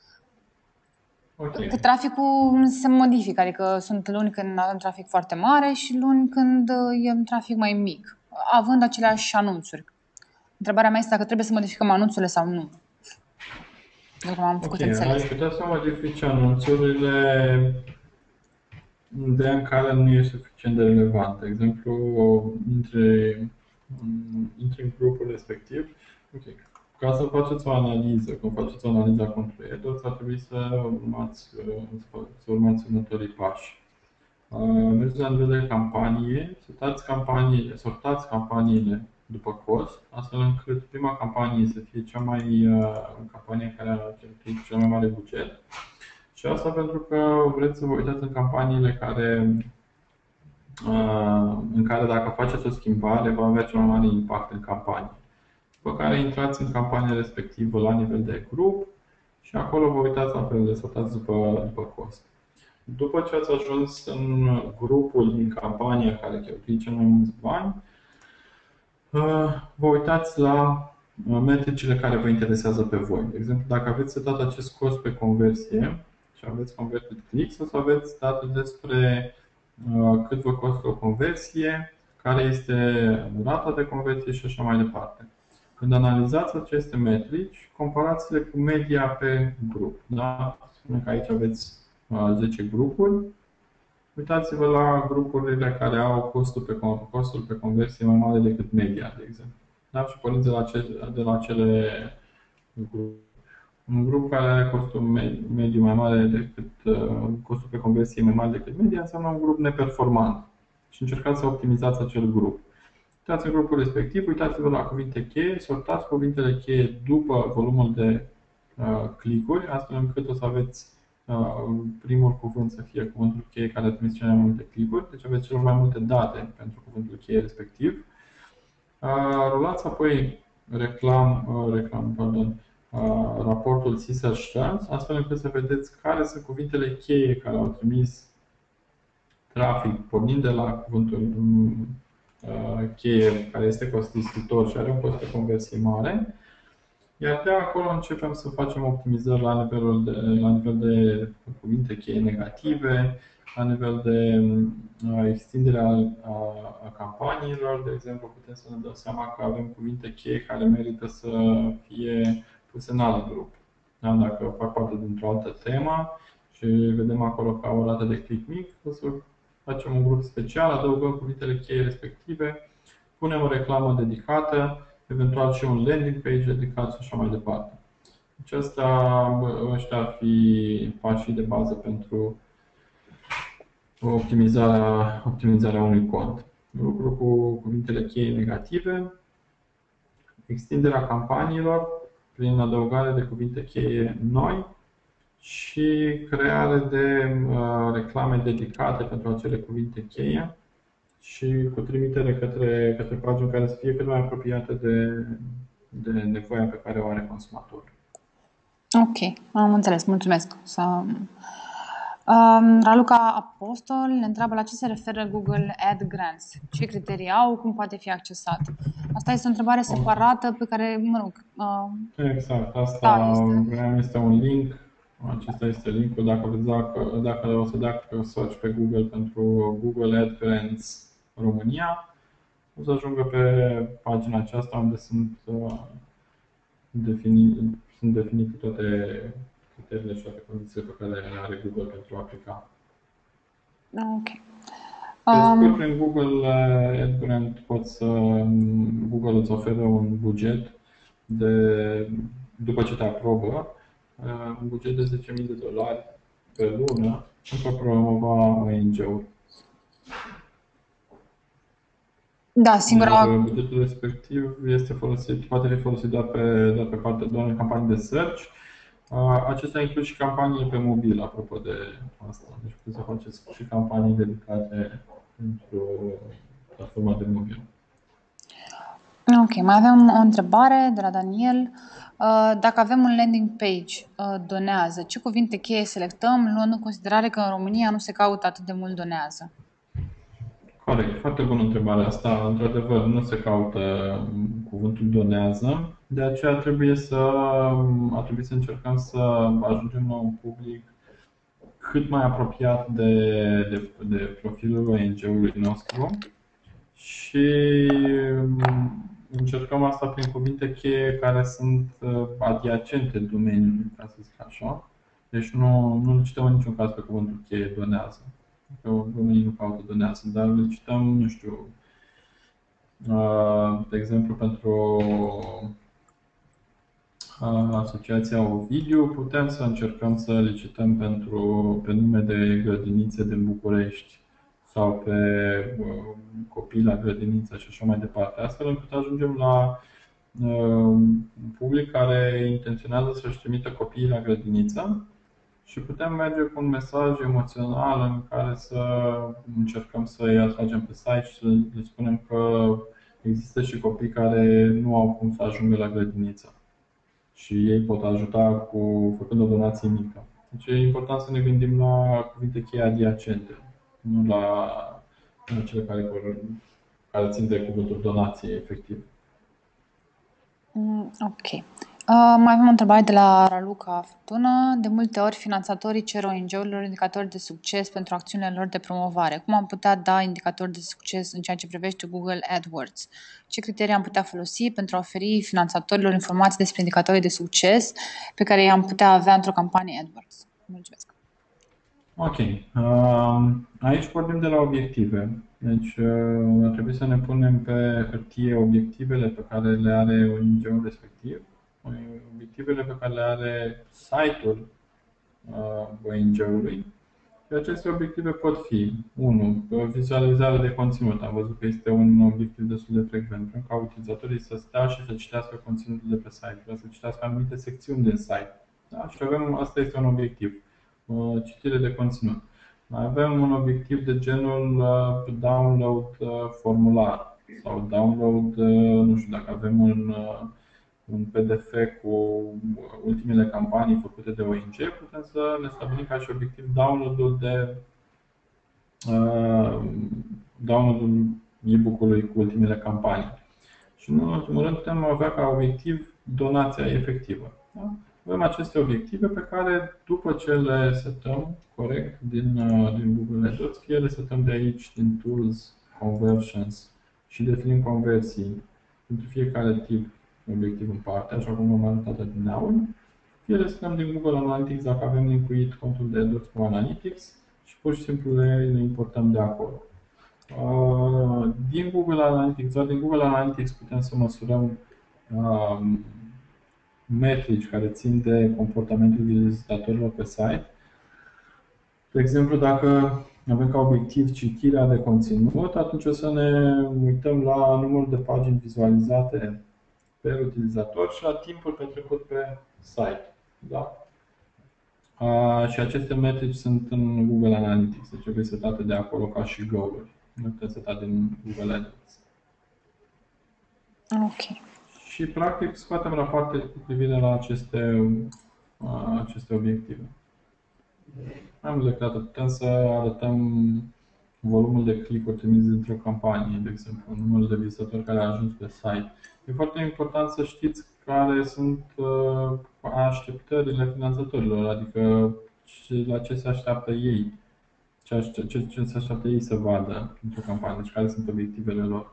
Okay. că traficul se modifică, adică sunt luni când avem trafic foarte mare și luni când e un trafic mai mic, având aceleași anunțuri. Întrebarea mea este dacă trebuie să modificăm anunțurile sau nu. Dacă m-am făcut Ok, înțeles. ai putea să modifici anunțurile de în care nu e suficient de relevant. De exemplu, între, între în grupul respectiv, okay. Ca să faceți o analiză, când faceți o analiză a contului AdWords, ar trebui să urmați, să urmați următorii pași. Mergeți la nivel de campanie, sortați campaniile, sortați campaniile după cost, astfel încât prima campanie să fie cea mai campanie care a cheltuit cel mai mare buget. Și asta pentru că vreți să vă uitați în campaniile care, în care dacă faceți o schimbare va avea cel mai mare impact în campanie. După care intrați în campania respectivă la nivel de grup și acolo vă uitați la fel, le sortați după, după cost. După ce ați ajuns în grupul din campania care cheltuie cel mai mulți bani, vă uitați la metricile care vă interesează pe voi. De exemplu, dacă aveți setat acest cost pe conversie și aveți converted clicks, o să aveți date despre cât vă costă o conversie, care este rata de conversie și așa mai departe. Când analizați aceste metrici, comparați-le cu media pe grup. Da? Spune că aici aveți zece grupuri. Uitați-vă la grupurile care au costul pe, costul pe conversie mai mare decât media, de exemplu. Da? Și porniți de la, ce, de la cele grupuri. Un grup care are costul mediu mai mare decât costul pe conversie mai mare decât media înseamnă un grup neperformant. Și încercați să optimizați acel grup. Uitați în grupul respectiv, uitați-vă la cuvinte cheie, sortați cuvintele cheie după volumul de uh, clicuri, astfel încât o să aveți uh, primul cuvânt să fie cuvântul cheie care a trimis cele mai multe clicuri, deci aveți cele mai multe date pentru cuvântul cheie respectiv. Uh, rulați apoi reclam, uh, reclam, pardon, uh, raportul C Search Terms, astfel încât să vedeți care sunt cuvintele cheie care au trimis trafic, pornind de la cuvântul cheie care este costisitor și are un cost de conversie mare, iar de acolo începem să facem optimizări la nivelul de, la nivel de cuvinte cheie negative, la nivel de extindere a, a, a campaniilor. De exemplu, putem să ne dăm seama că avem cuvinte cheie care merită să fie puse în alt grup. Da? Dacă fac parte dintr-o altă temă și vedem acolo că au o rată de click mic, o să facem un grup special, adăugăm cuvintele cheie respective, punem o reclamă dedicată, eventual și un landing page dedicat și așa mai departe. Deci asta, ăștia ar fi pașii de bază pentru optimizarea, optimizarea unui cont. Lucru cu cuvintele cheie negative, extinderea campaniilor prin adăugare de cuvinte cheie noi și creare de uh, reclame dedicate pentru acele cuvinte cheie și cu trimitere către, către pagini care să fie cât mai apropiate de, de nevoia pe care o are consumatorul. Ok, am înțeles, mulțumesc. Să... Um, Raluca Apostol ne întreabă la ce se referă Google Ad Grants, ce criterii au, cum poate fi accesat. Asta este o întrebare separată pe care, mă rog... Uh, exact, asta da, este... este un link. Acesta este linkul. Dacă veți dacă, dacă o să dea search pe Google pentru Google Ad Grants România, o să ajungă pe pagina aceasta unde sunt, uh, defini, sunt definite toate criteriile și toate condițiile pe care le are Google pentru a aplica. Ok. Pe scurt, Um, prin Google uh, Ad Grant poți să, Google îți oferă un buget de, după ce te aprobă, uh, un buget de zece mii de dolari pe lună pentru a promova O N G-uri. da, Iar singura. bugetul respectiv este folosit, poate fi folosit doar pe, doar pe partea, doar în campanii de search. Uh, Acestea includ și campaniile pe mobil, apropo de asta. Deci puteți să faceți și campanii dedicate pentru platforma de mobil. Ok, mai avem o întrebare de la Daniel. Uh, Dacă avem un landing page, uh, donează, ce cuvinte cheie selectăm, luând în considerare că în România nu se caută atât de mult donează? Corect, foarte bună întrebare asta. Într-adevăr, nu se caută cuvântul donează, de aceea trebuie să, a trebuit să încercăm să ajungem la un public cât mai apropiat de, de, de profilul O N G-ului nostru și încercăm asta prin cuvinte cheie care sunt adiacente domeniului, ca să zic așa. Deci nu, nu îl cităm în niciun caz pe cuvântul cheie donează. Că oamenii nu caută donează, dar îl cităm, nu știu, de exemplu, pentru Asociația Ovidiu, putem să încercăm să licităm pentru, pe nume de grădinițe din București sau pe uh, copii la grădiniță și așa mai departe, astfel încât ajungem la uh, un public care intenționează să-și trimită copiii la grădiniță și putem merge cu un mesaj emoțional în care să încercăm să îi atragem pe site și să le spunem că există și copii care nu au cum să ajungă la grădiniță și ei pot ajuta cu, făcând o donație mică. Deci e important să ne gândim la cuvinte cheie adiacente, nu la, la cele care, care țin de cuvântul donație, efectiv. Mm, ok. Uh, mai avem o întrebare de la Raluca Furtună. De multe ori, finanțatorii cer O N G-urilor indicatori de succes pentru acțiunile lor de promovare. Cum am putea da indicatori de succes în ceea ce privește Google AdWords? Ce criterii am putea folosi pentru a oferi finanțatorilor informații despre indicatorii de succes pe care i-am putea avea într-o campanie AdWords? Mulțumesc! Ok. Aici vorbim de la obiective. Deci ar trebui să ne punem pe hârtie obiectivele pe care le are O N G-ul respectiv, obiectivele pe care le are site-ul O N G-ului. Și aceste obiective pot fi unu. Vizualizare de conținut. Am văzut că este un obiectiv destul de frecvent, pentru ca utilizatorii să stea și să citească conținutul de pe site, să citească anumite secțiuni din site. Da? Și avem, asta este un obiectiv. Citire de conținut. Mai avem un obiectiv de genul download formular sau download, nu știu, dacă avem un, un P D F cu ultimele campanii făcute de O N G, putem să ne stabilim ca și obiectiv download-ul de uh, download-ul e-book-ului cu ultimele campanii. Și în ultimul rând putem avea ca obiectiv donația efectivă. Da? Avem aceste obiective pe care, după ce le setăm corect din, din Google AdWords, fie le setăm de aici, din Tools, Conversions și definim conversii pentru fiecare tip obiectiv în parte, așa cum am arătat adineauri, fie le setăm din Google Analytics dacă avem linkuit contul de AdWords cu Analytics și pur și simplu le, le importăm de acolo. Din Google Analytics, doar din Google Analytics putem să măsurăm um, metrici care țin de comportamentul vizitatorilor pe site. De exemplu, dacă avem ca obiectiv citirea de conținut, atunci o să ne uităm la numărul de pagini vizualizate pe utilizator și la timpul petrecut pe site. Da? A, și aceste metrici sunt în Google Analytics, deci trebuie setate de acolo ca și goal-uri. Nu putem seta din Google AdWords. Ok. Și practic scoatem rapoarte cu privire la aceste, aceste obiective. Mai mult decât atât, putem să arătăm volumul de click-uri trimis dintr-o campanie, de exemplu, numărul de vizitatori care a ajuns pe site. E foarte important să știți care sunt așteptările finanțatorilor, adică la ce se așteaptă ei, ce, ce, ce se așteaptă ei să vadă într-o campanie, deci care sunt obiectivele lor.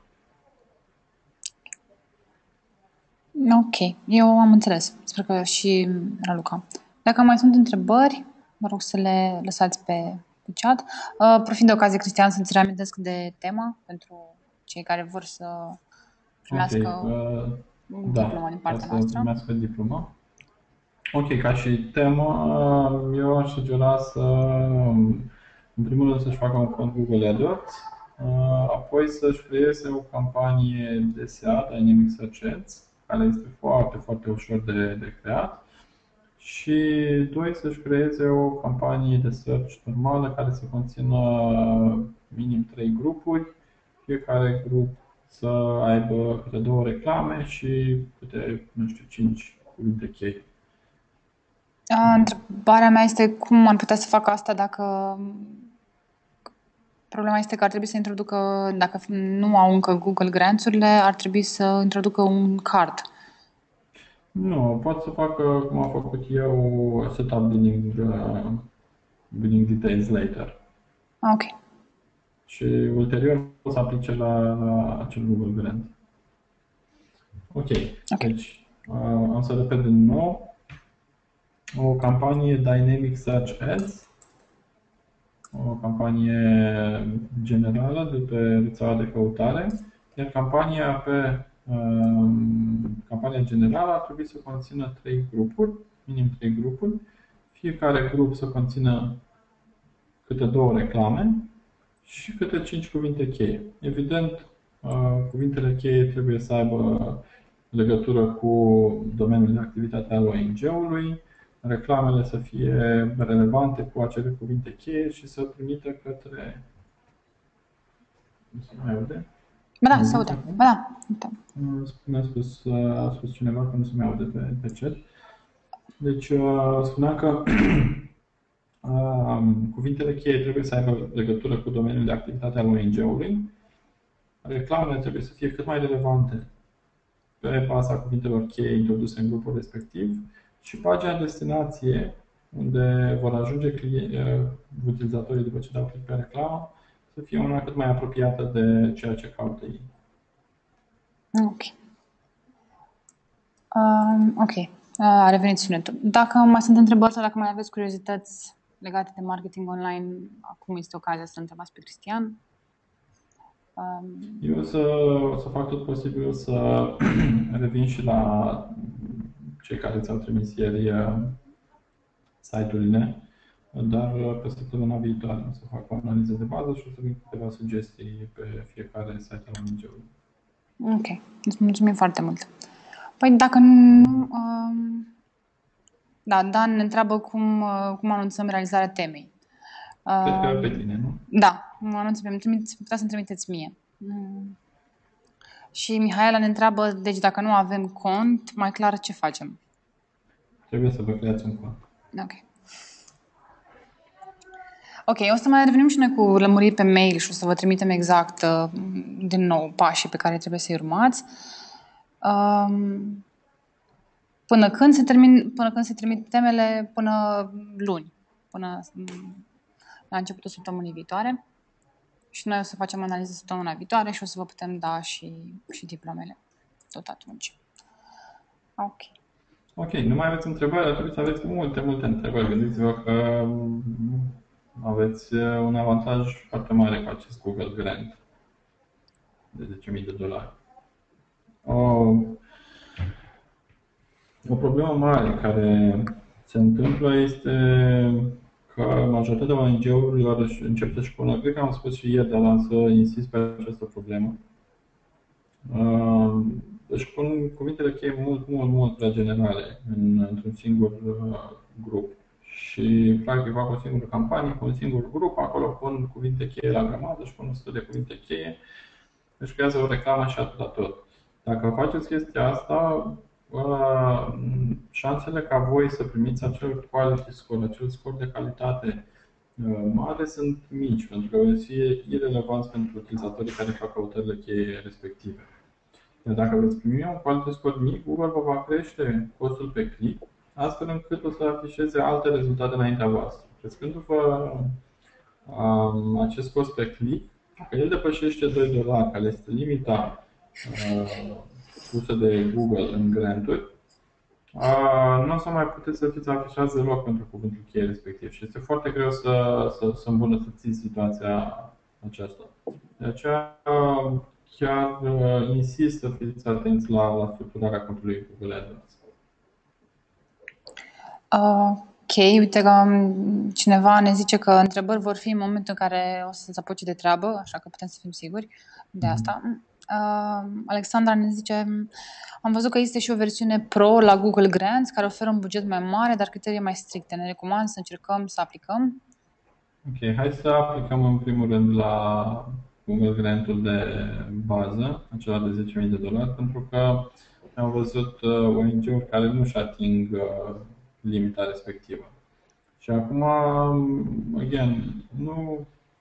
Ok, eu am înțeles. Sper că și Raluca. Dacă mai sunt întrebări, vă rog să le lăsați pe cu chat. Uh, profit de ocazie, Cristian, să-ți reamintesc de tema pentru cei care vor să primească Ok, uh, da, diploma din ca partea să noastră. primească diploma. Ok, ca și temă, eu aș sugera să, în primul rând, să-și facă un cont Google AdWords, apoi să-și creeze o campanie de S E A, Dynamic Search Ads, care este foarte, foarte ușor de, de creat, și doi, să-și creeze o campanie de search normală care să conțină minim trei grupuri, fiecare grup să aibă câte două reclame și câte, nu știu, cinci cuvinte cheie. Întrebarea mea este cum ar putea să facă asta dacă... Problema este că ar trebui să introducă, dacă nu au încă Google Grants-urile, ar trebui să introducă un card. Nu, pot să facă cum am făcut eu, setup billing, uh, billing details later. Ok. Și ulterior o să aplice la, la acel Google Grant. Ok, okay. Deci uh, am să repet din nou. O campanie Dynamic Search Ads, o campanie generală de pe rețeaua de căutare, iar campania pe uh, campania generală ar trebui să conțină trei grupuri, minim trei grupuri, fiecare grup să conțină câte două reclame și câte cinci cuvinte cheie. Evident, uh, cuvintele cheie trebuie să aibă legătură cu domeniul de activitate al O N G-ului, reclamele să fie relevante cu acele cuvinte cheie și să trimită către... Nu se mai aude? Ba da, se aude. Ba da. Spune, a spus, a spus cineva că nu se mai aude pe, pe chat. Deci, spuneam că cuvintele cheie trebuie să aibă legătură cu domeniul de activitate al O N G-ului. Reclamele trebuie să fie cât mai relevante pe baza cuvintelor cheie introduse în grupul respectiv și pagina destinație, unde vor ajunge utilizatorii după ce dau click pe reclamă, să fie una cât mai apropiată de ceea ce caută ei. Ok. Um, ok. Uh, a revenit sunetul. Dacă mai sunt întrebări sau dacă mai aveți curiozități legate de marketing online, acum este ocazia să întrebați pe Cristian. Um... Eu o să, o să fac tot posibilul să revin și la cei care ți-au trimis ieri site-urile, dar pe săptămâna viitoare o să fac o analiză de bază și o să vin cu câteva sugestii pe fiecare site al O N G-ului. Ok, îți mulțumim foarte mult. Păi dacă nu... Um... Da, Dan ne întreabă cum, cum anunțăm realizarea temei. Cred că pe tine, nu? Da, mă anunț pe mine, putea să-mi trimiteți mie. Mm. Și Mihaela ne întreabă, deci dacă nu avem cont, mai clar ce facem? Trebuie să vă creați un cont. Ok. Ok, o să mai revenim și noi cu lămuriri pe mail și o să vă trimitem exact, din nou, pașii pe care trebuie să-i urmați. Um, până când se termin, până când se trimit temele, până luni, până la începutul săptămânii viitoare. Și noi o să facem analiză săptămâna viitoare și o să vă putem da și, și diplomele tot atunci. Ok. Ok, nu mai aveți întrebări, atunci să aveți multe, multe întrebări. Gândiți-vă că aveți un avantaj foarte mare cu acest Google Grant de zece mii de dolari. O, o problemă mare care se întâmplă este că majoritatea O N G-urilor încep să-și pună, cred că am spus și ieri, dar am să insist pe această problemă. Își pun cuvintele cheie mult, mult, mult prea generale în, într-un singur grup. Și practic fac o singură campanie cu un singur grup, acolo pun cuvinte cheie la grămadă, își pun o sută de cuvinte cheie, își creează o reclamă și atâta tot. Dacă faceți chestia asta, șansele ca voi să primiți acel quality score, acel scor de calitate mare sunt mici, pentru că veți fi irelevanți pentru utilizatorii care fac căutările cheie respective. Iar dacă veți primi un quality score mic, Google vă va crește costul pe click, astfel încât o să afișeze alte rezultate înaintea voastră. Crescându-vă um, acest cost pe click, dacă el depășește doi dolari, care este limita uh, pusă de Google în granturi, uh, nu o să mai puteți să fiți afișați deloc pentru cuvântul cheie respectiv și este foarte greu să, să, să îmbunătățiți situația aceasta. De aceea uh, chiar uh, insist să fiți atenți la, la structurarea contului Google AdWords. Uh, ok, uite că um, cineva ne zice că întrebări vor fi în momentul în care o să se apuce de treabă, așa că putem să fim siguri de asta. Uh, Alexandra ne zice, am văzut că există și o versiune Pro la Google Grants care oferă un buget mai mare, dar criterii mai stricte. Ne recomand să încercăm să aplicăm? Ok, hai să aplicăm în primul rând la Google Grantul de bază, acela de zece mii de dolari, pentru că am văzut uh, O N G-uri care nu își ating uh, limita respectivă. Și acum, um, again, nu,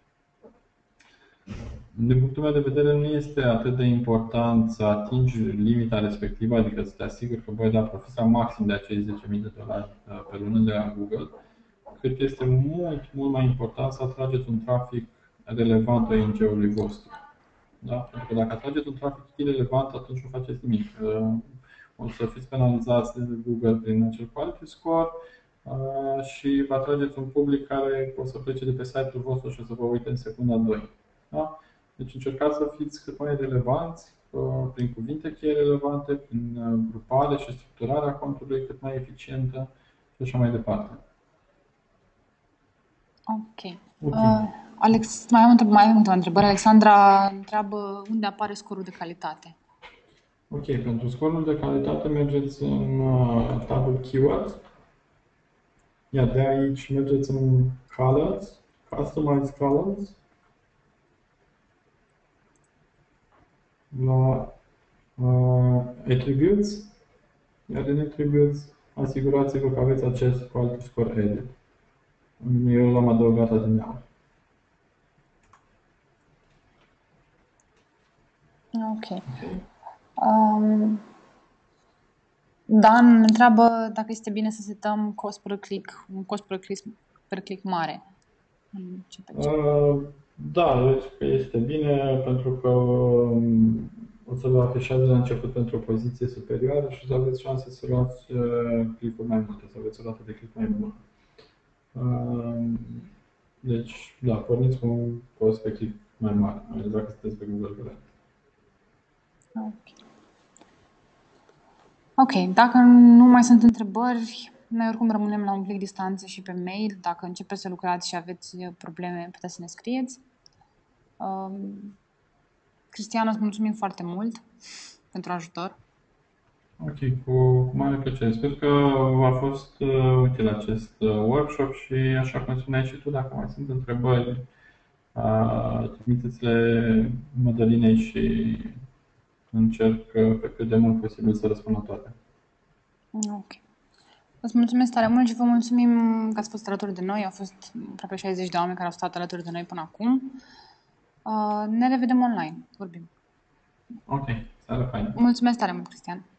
din punctul meu de vedere, nu este atât de important să atingi limita respectivă, adică să te asiguri că voi da profita maxim de acei zece mii de dolari uh, pe lună de la Google, cât este mult, mult mai important să atrageți un trafic relevant O N G-ului vostru. Da? Pentru că dacă atrageți un trafic irelevant, atunci nu faceți nimic. O să fiți penalizați de Google prin acel quality score și vă atrageți un public care o să plece de pe site-ul vostru și o să vă uite în secunda doi. Da? Deci încercați să fiți cât mai relevanți prin cuvinte cheie relevante, prin grupare și structurarea contului cât mai eficientă și așa mai departe. Ok. Ok. Uh, Alex, mai am, întreb- mai am o întrebare. Alexandra întreabă unde apare scorul de calitate. Ok, pentru scorul de calitate mergeți în uh, tabul Keywords. Iar de aici mergeți în Colors, Customize Colors. La uh, Attributes. Iar în Attributes asigurați-vă că aveți acest Quality Score Edit. Eu l-am adăugat adineauri. Ok. Um, Dan întreabă dacă este bine să setăm cost per click, un cost per click, per click mare în C P C. Uh, da, deci că este bine pentru că um, o să vă afișați la început pentru o poziție superioară și o să aveți șanse să luați uh, click-uri mai multe, să aveți o rată de click mai bună. Uh, deci, da, porniți cu un cost pe click mai mare, mai ales dacă sunteți pe Google Grant. Ok. Ok, dacă nu mai sunt întrebări, noi oricum rămânem la un click distanță și pe mail. Dacă începeți să lucrați și aveți probleme, puteți să ne scrieți. Um, Cristian, îți mulțumim foarte mult pentru ajutor. Ok, cu, cu mare plăcere. Sper că v-a fost uh, util acest uh, workshop și, așa cum spuneai și tu, dacă mai sunt întrebări, uh, trimiteți-le Mădălinei și încerc uh, pe cât de mult posibil să răspund la toate. Ok. Îți mulțumesc tare mult și vă mulțumim că ați fost alături de noi. Au fost aproape șaizeci de oameni care au stat alături de noi până acum. Uh, ne revedem online. Vorbim. Ok, seara faină. Mulțumesc tare mult, Cristian.